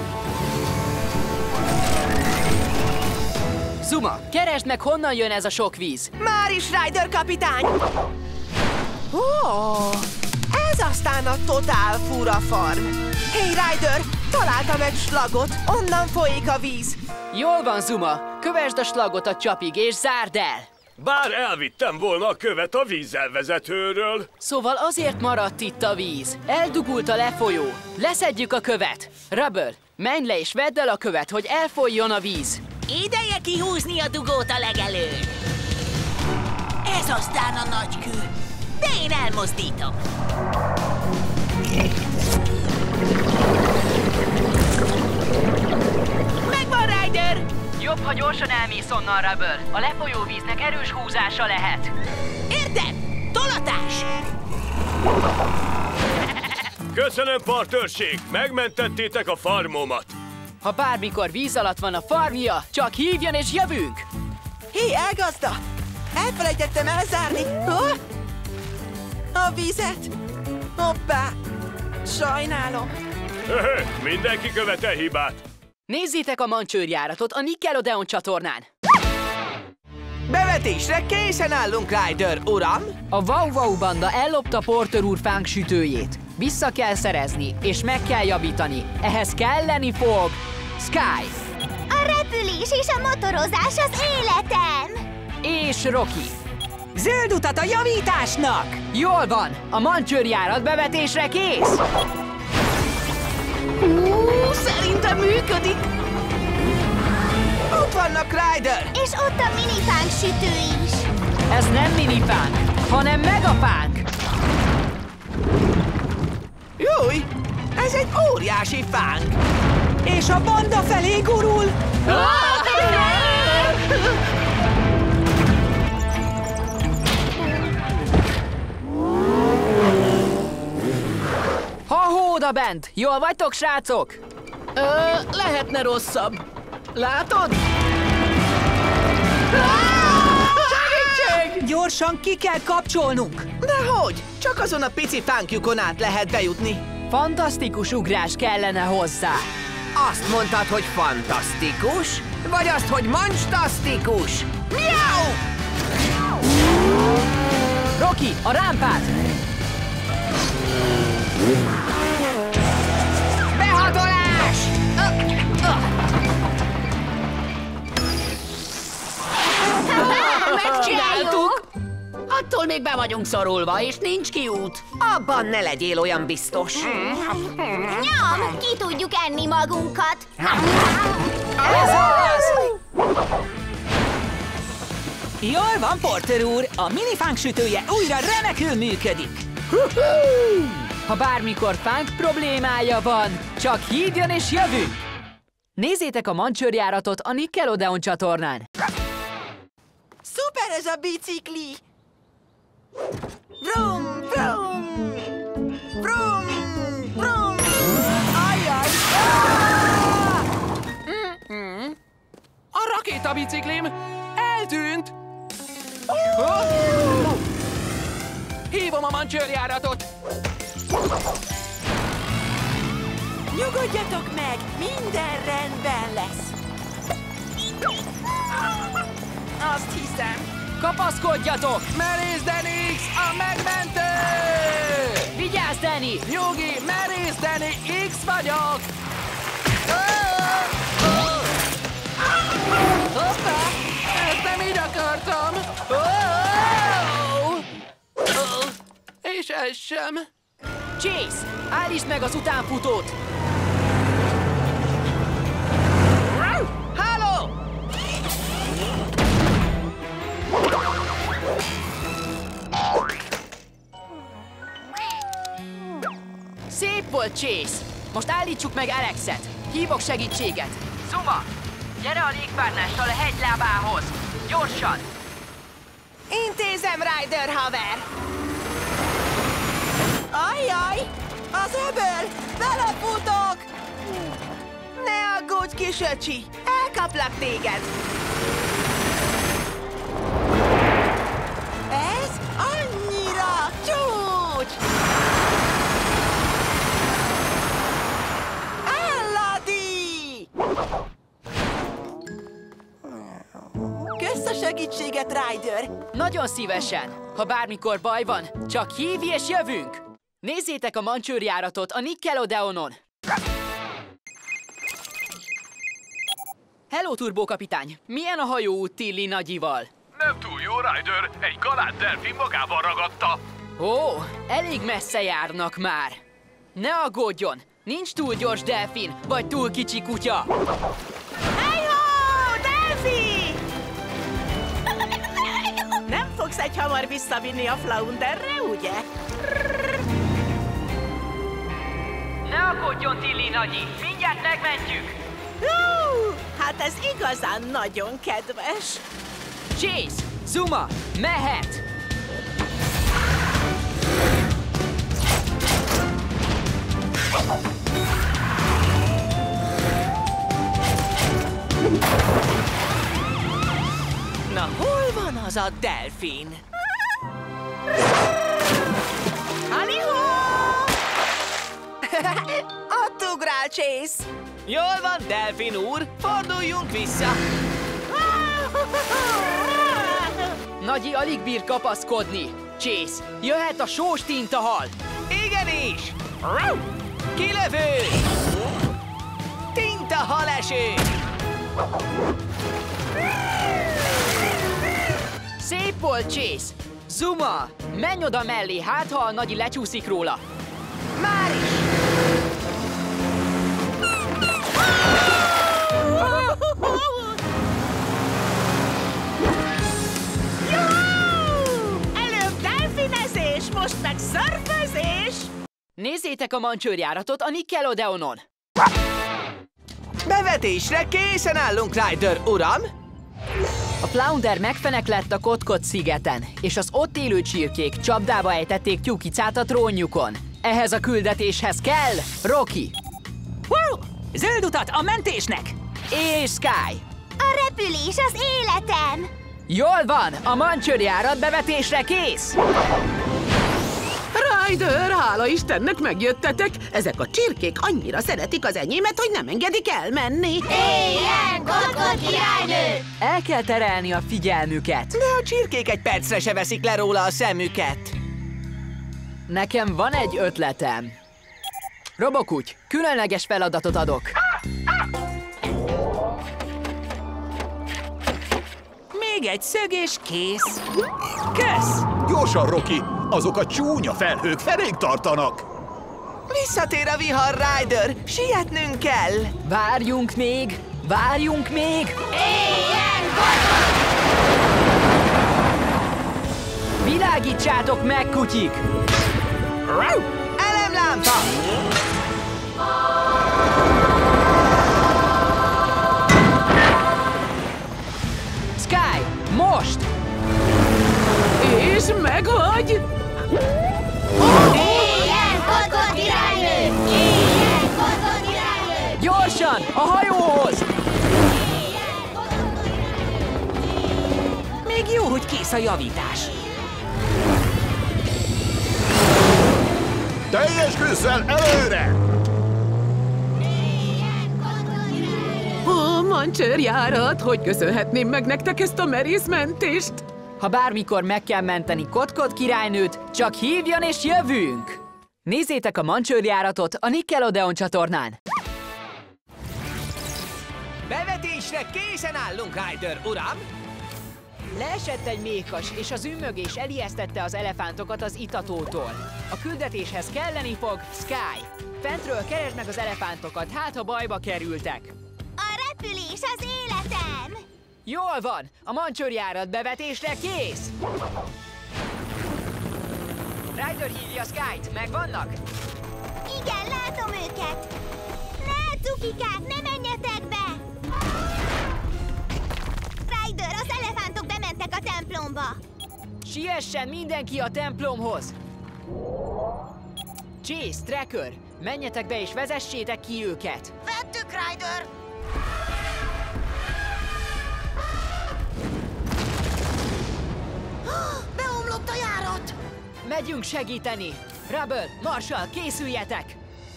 Zuma, keresd meg, honnan jön ez a sok víz. Már is, Ryder kapitány! Ez aztán a totál fura farm. Hey, Ryder, találtam egy slagot, onnan folyik a víz. Jól van, Zuma, kövesd a slagot a csapig és zárd el. Bár elvittem volna a követ a vízelvezetőről. Szóval azért maradt itt a víz. Eldugult a lefolyó. Leszedjük a követ. Rebel, menj le és vedd el a követ, hogy elfolyjon a víz. Ideje kihúzni a dugót a legelőn. Ez aztán a nagy kő. De én elmozdítom. Megvan, Ryder! Jobb, ha gyorsan elmész onnan, Rebel. A lefolyó víznek erős húzása lehet. Értem! Tolatás! Köszönöm, partőrség! Megmentettétek a farmomat. Ha bármikor víz alatt van a farmja, csak hívjon és jövünk! Hé, Elgazda! Elfelejtettem elzárni! A vizet! Hoppá! Sajnálom! Mindenki követel hibát. Nézzétek a mancsőrjáratot a Nickelodeon csatornán! Bevetésre készen állunk, Ryder, uram! A Wow Wow banda ellopta Porter úr fánksütőjét. Vissza kell szerezni, és meg kell javítani. Ehhez kelleni fog Sky! A repülés és a motorozás az életem! És Rocky. Zöld utat a javításnak! Jól van! A mancsőrjárat bevetésre kész! Szerintem működik! Ott vannak, Ryder! És ott a minifánk sütő is! Ez nem minifánk, hanem megafánk! Júj! Ez egy óriási fánk! És a banda felé gurul! Ha-hó oda bent! Jól vagytok, srácok? Lehetne rosszabb. Látod? Segítség! Gyorsan ki kell kapcsolnunk! Dehogy! Csak azon a pici fánkjukon át lehet bejutni. Fantasztikus ugrás kellene hozzá. Azt mondtad, hogy fantasztikus? Vagy azt, hogy monstasztikus? Miau! Rocky, a rámpát! Behatolás! Attól még be vagyunk szorulva, és nincs kiút. Abban ne legyél olyan biztos. Nyom, ki tudjuk enni magunkat. Ez az! Jól van, Porter úr, a minifánk sütője újra remekül működik. Ha bármikor fánk problémája van, csak hívjon és jövünk! Nézzétek a mancsőrjáratot a Nickelodeon csatornán! Szuper ez a bicikli! Vrum, vrum! Vrum, vrum! Ajjaj! A rakétabiciklim eltűnt! Hívom a mancsőrjáratot! Nyugodjatok meg, minden rendben lesz. Azt hiszem. Kapaszkodjatok! Merész Denix, a megmentő! Vigyázz, Danny! Nyugi, Merész Danny, X vagyok! Hoppá! Ezt nem így akartam! És ez sem. Chase, állítsd meg az utánfutót! Halló! Szép volt, Chase! Most állítsuk meg Alexet! Hívok segítséget! Zuma, gyere a légpárnással a hegylábához! Gyorsan! Intézem, Ryder haver! Ajjaj! Az öböl! Belefutok! Ne aggódj, kis öcsi! Elkaplak téged! Ez annyira csúcs! Álladi! Kösz a segítséget, Ryder! Nagyon szívesen! Ha bármikor baj van, csak hívj és jövünk! Nézzétek a mancsőrjáratot a Nickelodeonon! Hello, turbókapitány! Milyen a hajóút Tilly nagyival? Nem túl jó, Ryder. Egy galát delfin magával ragadta. Ó, elég messze járnak már. Ne aggódjon! Nincs túl gyors delfin, vagy túl kicsi kutya. Hey-ho! Delfi! Nem fogsz egy hamar visszavinni a Flounderre, ugye? Ne aggódjon, Tilly nagyi! Mindjárt megmentjük! Hát ez igazán nagyon kedves. Chase! Zuma! Mehet! Na, hol van az a delfin? Halihó! Ott ugrál, Chase! Jól van, delfin úr, forduljunk vissza. Nagyi alig bír kapaszkodni. Chase, jöhet a sós tintahal. Igenis! Kilövő! Tintahaleső! Szép volt, Chase! Zuma, menj oda mellé, hát ha a Nagyi lecsúszik róla. Már is! Előbb delfinezés, most meg szörfözés! Nézzétek a mancsőrjáratot a Nickelodeonon. Bevetésre készen állunk, Ryder uram! A Flounder megfeneklett a Kotkot szigeten, és az ott élő csirkék csapdába ejtették tyúkicát a trónjukon. Ehhez a küldetéshez kell Rocky. Zöld utat a mentésnek! És Sky. A repülés az életem! Jól van, a mancsőrjárat bevetésre kész! Ryder, hála Istennek megjöttetek! Ezek a csirkék annyira szeretik az enyémet, hogy nem engedik elmenni. Éljen, Kotkot királynő! El kell terelni a figyelmüket. De a csirkék egy percre se veszik le róla a szemüket. Nekem van egy ötletem. Robokuty, különleges feladatot adok. Még Még egy szög és kész. Kösz! Gyorsan, Rocky! Azok a csúnya felhők felénk tartanak! Visszatér a vihar, Ryder! Sietnünk kell! Várjunk még! Várjunk még! Világítsátok meg, kutyik! Elemlámpa! Sky, most! És meghagy! Éljen, krokodilánő! Éljen, krokodilánő! Gyorsan, a hajóhoz! Még jó, hogy kész a javítás. Teljes gőzzel előre! Ó, mancsőrjárat, hogy köszönhetném meg nektek ezt a merészmentést? Ha bármikor meg kell menteni Kotkot királynőt, csak hívjon és jövünk! Nézzétek a mancsőrjáratot a Nickelodeon csatornán! Bevetésre készen állunk, Ryder, uram! Leesett egy méhkas, és az ümmögés elijesztette az elefántokat az itatótól. A küldetéshez kelleni fog Sky. Fentről keresd meg az elefántokat, hát ha bajba kerültek. A repülés az életem! Jól van, a mancsőrjárat bevetésre kész! Ryder hívja Skyt, megvannak? Igen, látom őket! Ne, cukikák, ne menjetek be! Ryder, az elefántok bementek a templomba! Siessen mindenki a templomhoz! Chase, Tracker, menjetek be és vezessétek ki őket! Vettük, Ryder! Beomlott a járat! Megyünk segíteni! Rubble, Marshall, készüljetek!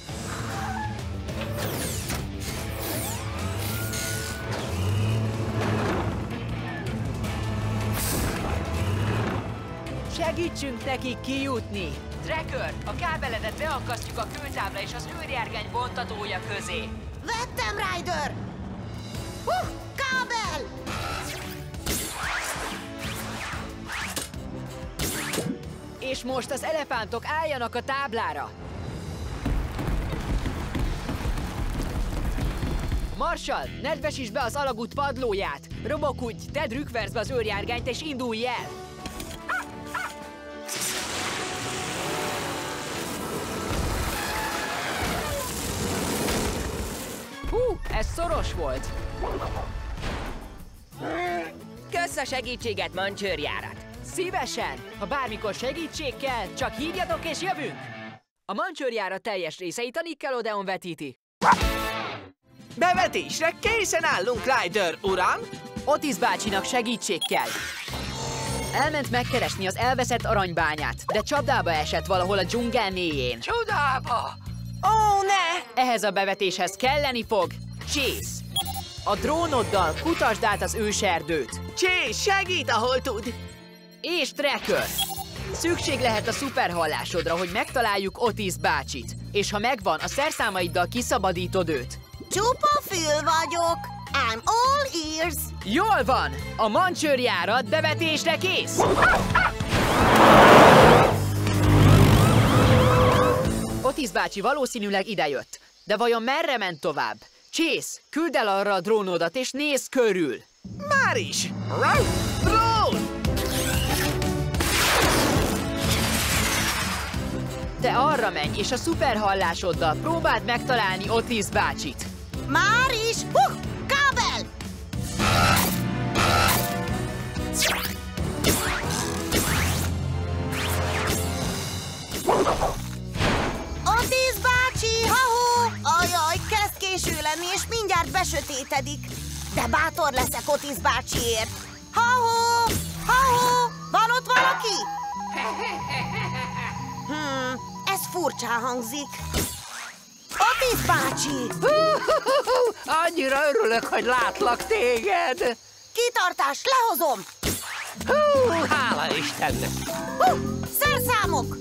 Segítsünk nekik kijutni! Tracker, a kábeledet beakasztjuk a kőtábla és az őrjárgány vontatója közé. Vettem, Ryder! Kábel! És most az elefántok álljanak a táblára! Marshall, nedvesítsd be az alagút padlóját! Robokudj, tedd rükvercbe az őrjárgányt és indulj el! Hú, ez szoros volt! Kösz a segítséget, mancsőrjárat! Szívesen! Ha bármikor segítség kell, csak hívjatok és jövünk! A mancsőrjárat teljes részeit a Nickelodeon vetíti. Bevetésre készen állunk, Ryder, uram! Otis bácsinak segítség kell. Elment megkeresni az elveszett aranybányát, de csapdába esett valahol a dzsungel mélyén. Csodába! Ó, ne! Ehhez a bevetéshez kelleni fog Chase. A drónoddal kutasd át az őserdőt. Chase, segít, ahol tud! És Tracker. Szükség lehet a szuperhallásodra, hogy megtaláljuk Otis bácsit. És ha megvan, a szerszámaiddal kiszabadítod őt. Csupa fül vagyok. I'm all ears. Jól van! A mancsőrjárat bevetésre kész! Otis bácsi valószínűleg idejött. De vajon merre ment tovább? Chase, küldd el arra a drónodat és nézz körül! Már is! Drón! Te arra menj, és a szuperhallásoddal próbáld megtalálni Otis bácsit. Már is! Kábel! Otis bácsi, ha-hó! Ajaj, kezd késő lenni, és mindjárt besötétedik. De bátor leszek Otis bácsiért. Ha-hó! Ha-hó! Van ott valaki? Ez furcsán hangzik. Otis bácsi! Annyira örülök, hogy látlak téged! Kitartás, lehozom! Hála Istennek! Szerszámok!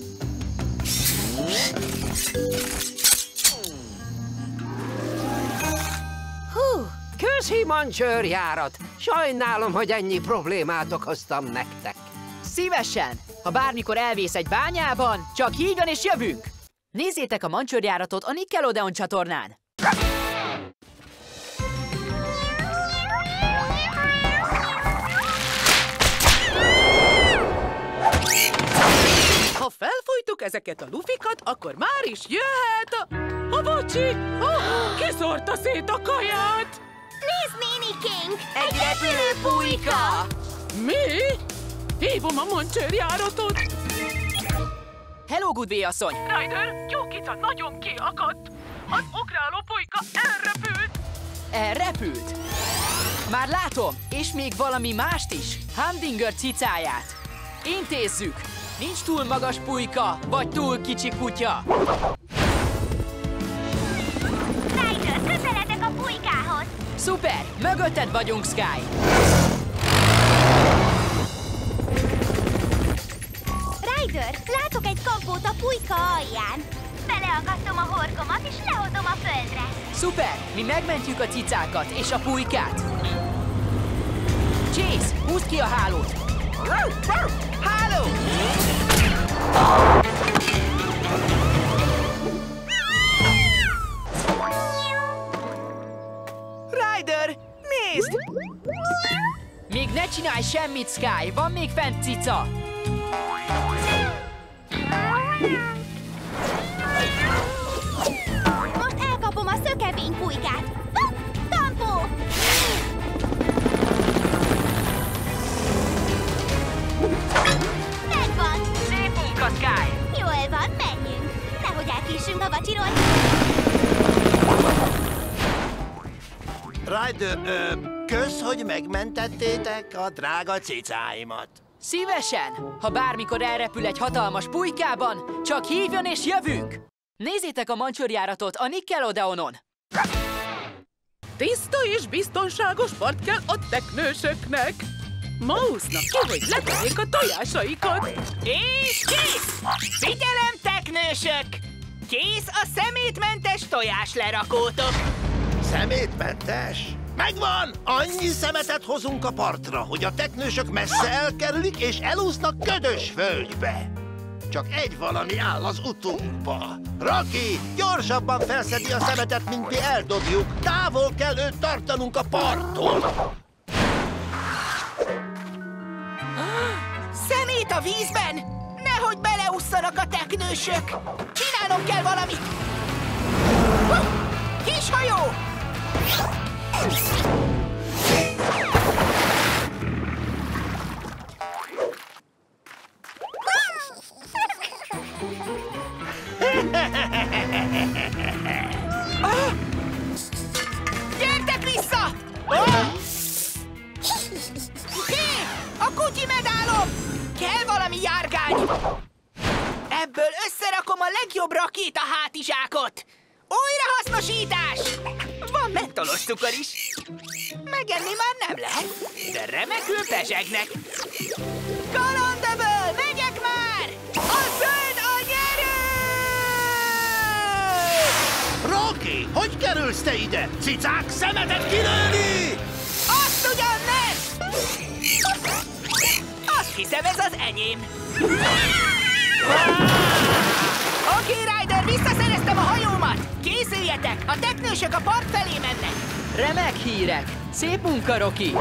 Köszi, mancsőrjárat! Sajnálom, hogy ennyi problémát okoztam nektek. Szívesen! Ha bármikor elvész egy bányában, csak hívjon és jövünk! Nézzétek a mancsőrjáratot a Nickelodeon csatornán! Ha felfújtuk ezeket a lufikat, akkor már is jöhet a bocsi! Kiszórta szét a kaját! Nézd, nénikénk! Egy repülő pulyka! Mi? Hívom a mancsőrjáratot! Hello, Goodway asszony! Ryder, Tyúkica nagyon kiakadt! Az ugráló pulyka elrepült! Elrepült? Már látom, és még valami mást is. Humdinger cicáját. Intézzük! Nincs túl magas pulyka, vagy túl kicsi kutya. Ryder, közeledek a pulykához! Szuper! Mögötted vagyunk, Sky! Ryder, látok egy kampót a pulyka alján. Beleakasztom a horgomat és lehozom a földre. Szuper! Mi megmentjük a cicákat és a pulykát. Chase, húzd ki a hálót! Háló! Ryder, nézd! Még ne csinálj semmit, Sky! Van még fent cica! Most elkapom a szökevény pulykát. Tampó! Megvan! Szép munka, Sky! Jól van, menjünk! Nehogy elkéssünk a vacsiról! Ryder, kösz, hogy megmentettétek a drága cicáimat. Szívesen! Ha bármikor elrepül egy hatalmas pulykában, csak hívjon és jövünk! Nézzétek a mancsőrjáratot a Nickelodeonon! Tiszta és biztonságos part kell a teknősöknek! Ma úsznak ki, hogy letegyék a tojásaikat! És kész! Figyelem, teknősök! Kész a szemétmentes tojáslerakótok! Szemétmentes? Megvan! Annyi szemetet hozunk a partra, hogy a teknősök messze elkerülik és elúsznak ködös földbe. Csak egy valami áll az utunkba. Rocky, gyorsabban felszedi a szemetet, mint mi eldobjuk. Távol kell őt tartanunk a parttól. Szemét a vízben! Nehogy beleússzanak a teknősök! Csinálnom kell valamit! Kis hajó! Gyertek vissza! Hé! A kutyi medálom! Kell valami járgány! Ebből összerakom a legjobb rakéta hátizsákot! Újrahasznosítás! Van mentolos cukor is. Megenni már nem lehet, de remekül pezsegnek. Kalandöböl, megyek már! A zöld a nyerő! Rocky, hogy kerülsz te ide? Cicák szemetet kilőni! Azt ugyan nem! Azt hiszem, ez az enyém. Oké, Ryder, visszaszereztem a hajómat! Készüljetek! A teknősök a part felé mennek! Remek hírek! Szép munka, Rocky!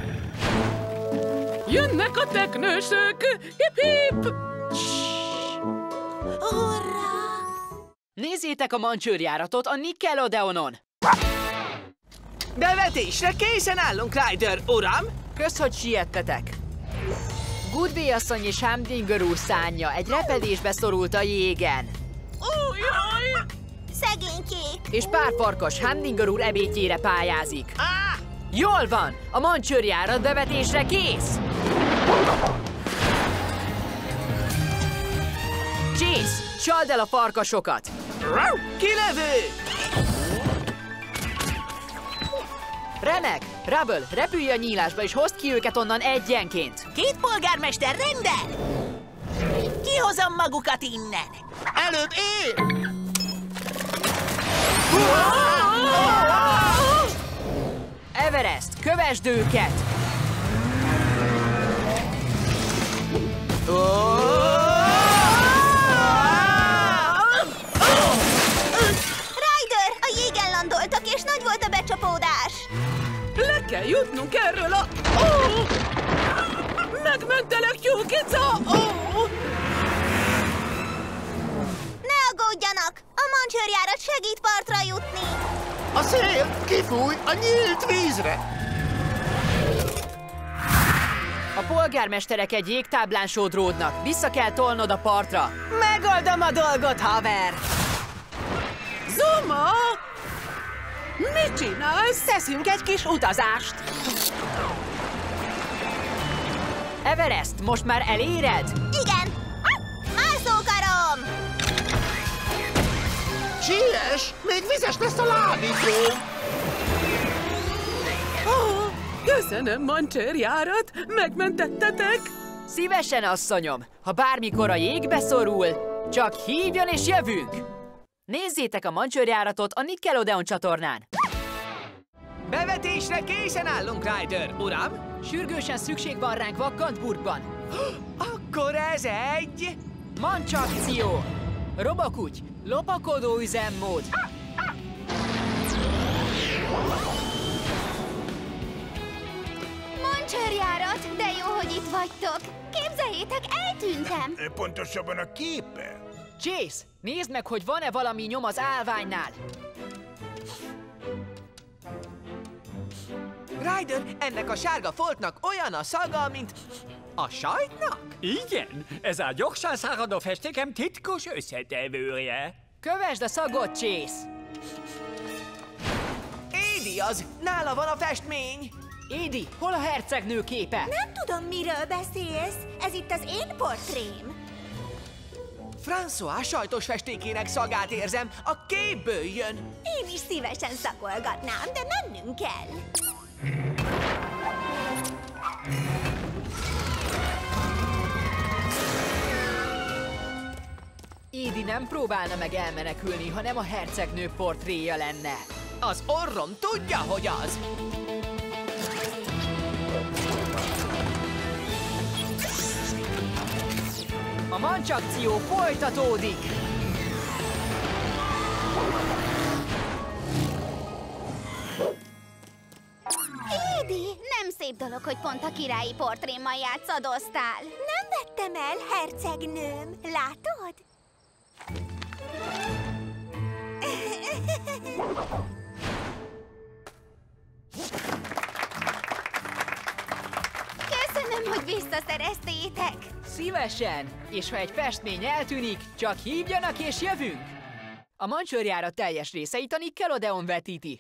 Jönnek a teknősök! Hip-hip! Nézzétek a mancsőrjáratot a Nickelodeonon! Bevetésre készen állunk, Ryder, uram! Kösz, hogy siettetek! Goodway asszony és Humdinger úr szárnya egy repedésbe szorult a jégen. Ujjaj! Szegénykék! És pár farkas Humdinger úr ebédjére pályázik. Jól van! A mancsőrjárat bevetésre kész! Chase, csald el a farkasokat! Kilövő! Remek! Rubble, repülj a nyílásba és hozd ki őket onnan egyenként! Két polgármester, rendben! Kihozom magukat innen! Előbb én! Everest, kövesd őket! Ryder, a jégen landoltak, és nagy volt a becsapódás. Le kell jutnunk erről a... Megmentelek, Jukica! Ne aggódjanak! A mancsőrjárat segít partra jutni. A szél kifúj a nyílt vízre. A polgármesterek egy jégtáblán sodródnak. Vissza kell tolnod a partra. Megoldom a dolgot, haver! Zuma! Mit csinálsz? Teszünk egy kis utazást. Everest, most már eléred? Igen! Mászókarom! Siess! Még vizes lesz a lábizó! Köszönöm, mancsőrjárat! Megmentettetek! Szívesen, asszonyom! Ha bármikor a jégbe szorul, csak hívjon és jövünk! Nézzétek a mancsőrjáratot a Nickelodeon csatornán! Bevetésre készen állunk, Ryder, uram! Sürgősen szükség van ránk Vakkantburgban! Akkor ez egy... Mancsakció! Robokuty, lopakodó üzemmód! Mancsőrjárat, de jó, hogy itt vagytok. Képzeljétek, eltűntem. Pontosabban a képe. Chase, nézd meg, hogy van-e valami nyom az állványnál. Ryder, ennek a sárga foltnak olyan a szaga, mint a sajtnak? Igen, ez a gyorsan száradó festékem titkos összetevője. Kövesd a szagot, Chase! Édi az, nála van a festmény! Édi, hol a hercegnő képe? Nem tudom, miről beszélsz. Ez itt az én portrém. François sajtos festékének szagát érzem, a képből jön. Én is szívesen szakolgatnám, de mennünk kell. Édi nem próbálna meg elmenekülni, ha nem a hercegnő portréja lenne. Az orrom tudja, hogy az. A mancsakció folytatódik! Édi, nem szép dolog, hogy pont a királyi portrémmal játszadoztál. Nem vettem el, hercegnőm. Látod? Köszönöm, hogy visszaszereztétek. Szívesen! És ha egy festmény eltűnik, csak hívjanak és jövünk! A mancsőrjárat teljes részeit a Nickelodeon vetíti.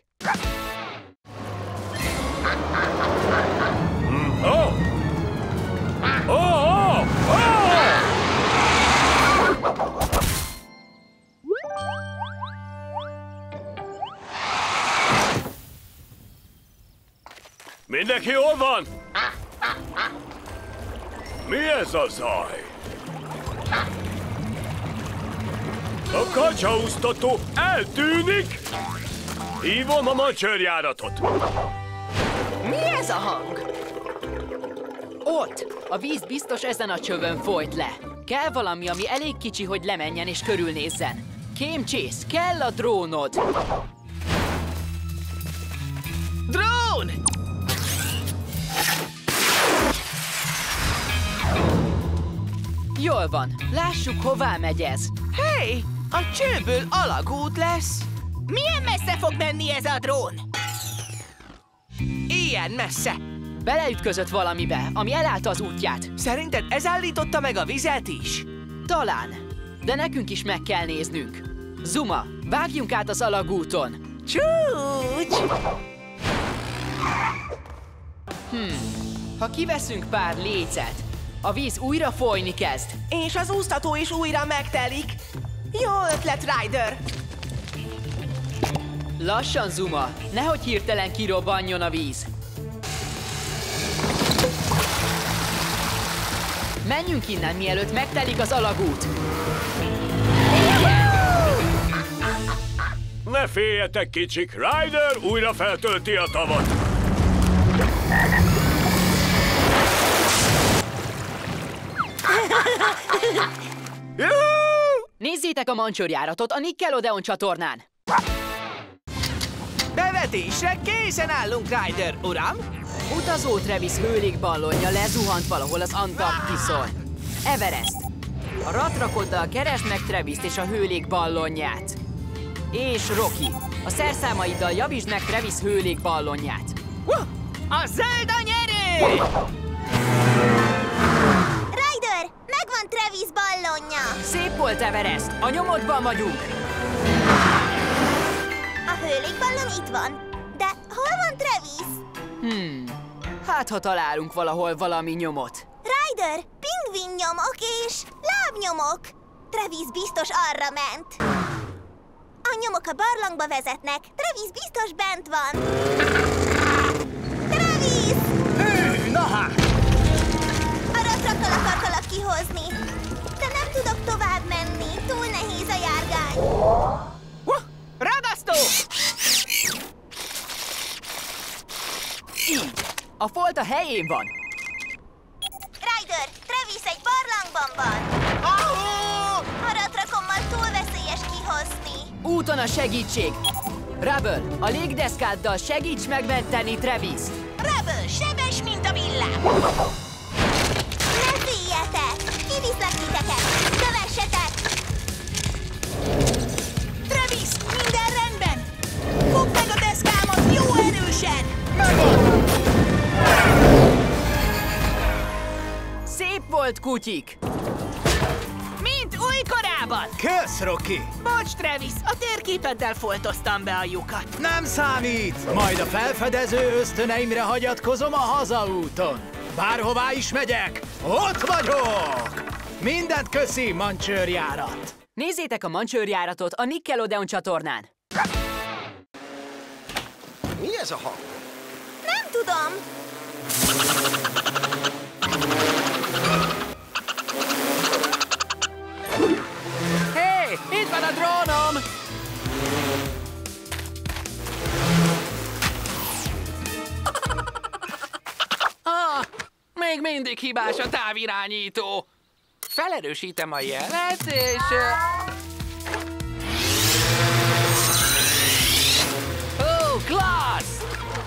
Mindenki jól van? Mi ez a zaj? A kacsaúztató eltűnik? Hívom a mancsőrjáratot. Mi ez a hang? Ott! A víz biztos ezen a csövön folyt le. Kell valami, ami elég kicsi, hogy lemenjen és körülnézzen. Kém, Chase, kell a drónod! Drón! Jól van, lássuk, hová megy ez. Hey, a csőből alagút lesz. Milyen messze fog menni ez a drón? Ilyen messze. Beleütközött valamibe, ami elállta az útját. Szerinted ez állította meg a vizet is? Talán, de nekünk is meg kell néznünk. Zuma, vágjunk át az alagúton. Csúcs! Ha kiveszünk pár lécet, a víz újra folyni kezd. És az úsztató is újra megtelik. Jó ötlet, Ryder! Lassan, Zuma, nehogy hirtelen kirobbanjon a víz. Menjünk innen, mielőtt megtelik az alagút. Ne féljetek, kicsik! Ryder újra feltölti a tavat! Nézzétek a mancsőrjáratot a Nickelodeon csatornán! Bevetésre készen állunk, Ryder, uram! Utazó Travis hőlégballonja lezuhant valahol az Antarktiszon. Everest. A ratrakoddal keresd meg Travist és a hőlégballonját. És Rocky. A szerszámaiddal javítsd meg Travis hőlégballonját. A zöld a nyerő! Ryder, megvan Travis ballonja! Szép volt, Everest! A nyomodban vagyunk! A hőlégballon itt van, de hol van Travis? Hát, ha találunk valahol valami nyomot. Ryder, pingvin nyomok és lábnyomok. Travis biztos arra ment. A nyomok a barlangba vezetnek. Travis biztos bent van. Travis! Hű, na hát! A ratrakkal akartalak kihozni. De nem tudok tovább menni. Túl nehéz a járgány. Ragasztó! Így. A folt a helyén van. Ryder, Travis egy barlangban van. A ratrakommal túl veszélyes kihozni. Úton a segítség. Rubble, a légdeszkáddal segíts megmenteni Travis-t. Rubble, sebes, mint a villám! Ne féljetek! Kiviszlek titeket! Kövessetek! Travis, minden rendben! Fogd meg a deszkámat jó erősen! Szép volt, kutyik! Mint újkorában! Kösz, Rocky! Bocs, Travis, a térképeddel foltoztam be a lyukat. Nem számít! Majd a felfedező ösztöneimre hagyatkozom a hazaúton. Bárhová is megyek, ott vagyok! Mindent köszi, mancsőrjárat! Nézzétek a mancsőrjáratot a Nickelodeon csatornán. Mi ez a hang? Nem tudom. Hé, itt van a drónom! Még mindig hibás a távirányító. Felerősítem a jelet, és... Ó, klassz!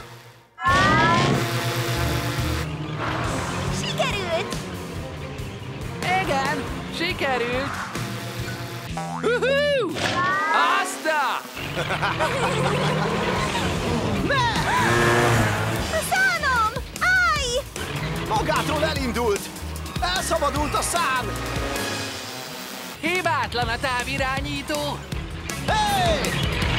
Sikerült! Igen, sikerült! Hú-hú! Azta! A szánom! Állj! Magától elindult! Elszabadult a szán! Hibátlan a távirányító! Hey!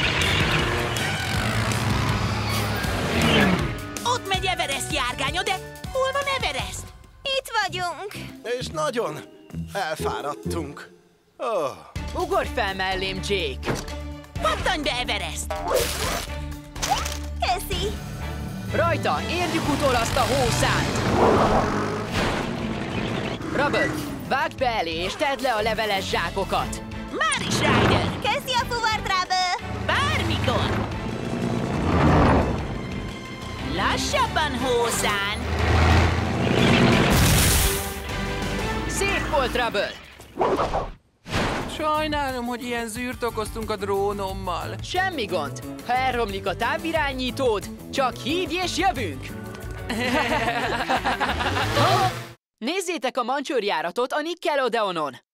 Ott megy Everest járgánya, de hol van Everest? Itt vagyunk. És nagyon elfáradtunk. Oh. Ugorj fel mellém, Jake! Pattanj be, Everest! Köszi! Rajta, érjük utol azt a hószánt! Rubble, vágj be elé és tedd le a leveles zsákokat! Már is, Ryder! Köszi a fuvart, Rubble! Bármikor! Lassabban, hószán! Szép volt, Rubble! Sajnálom, hogy ilyen zűrt okoztunk a drónommal. Semmi gond! Ha elromlik a távirányítód, csak hívj és jövünk! Nézzétek a mancsőrjáratot a Nickelodeonon!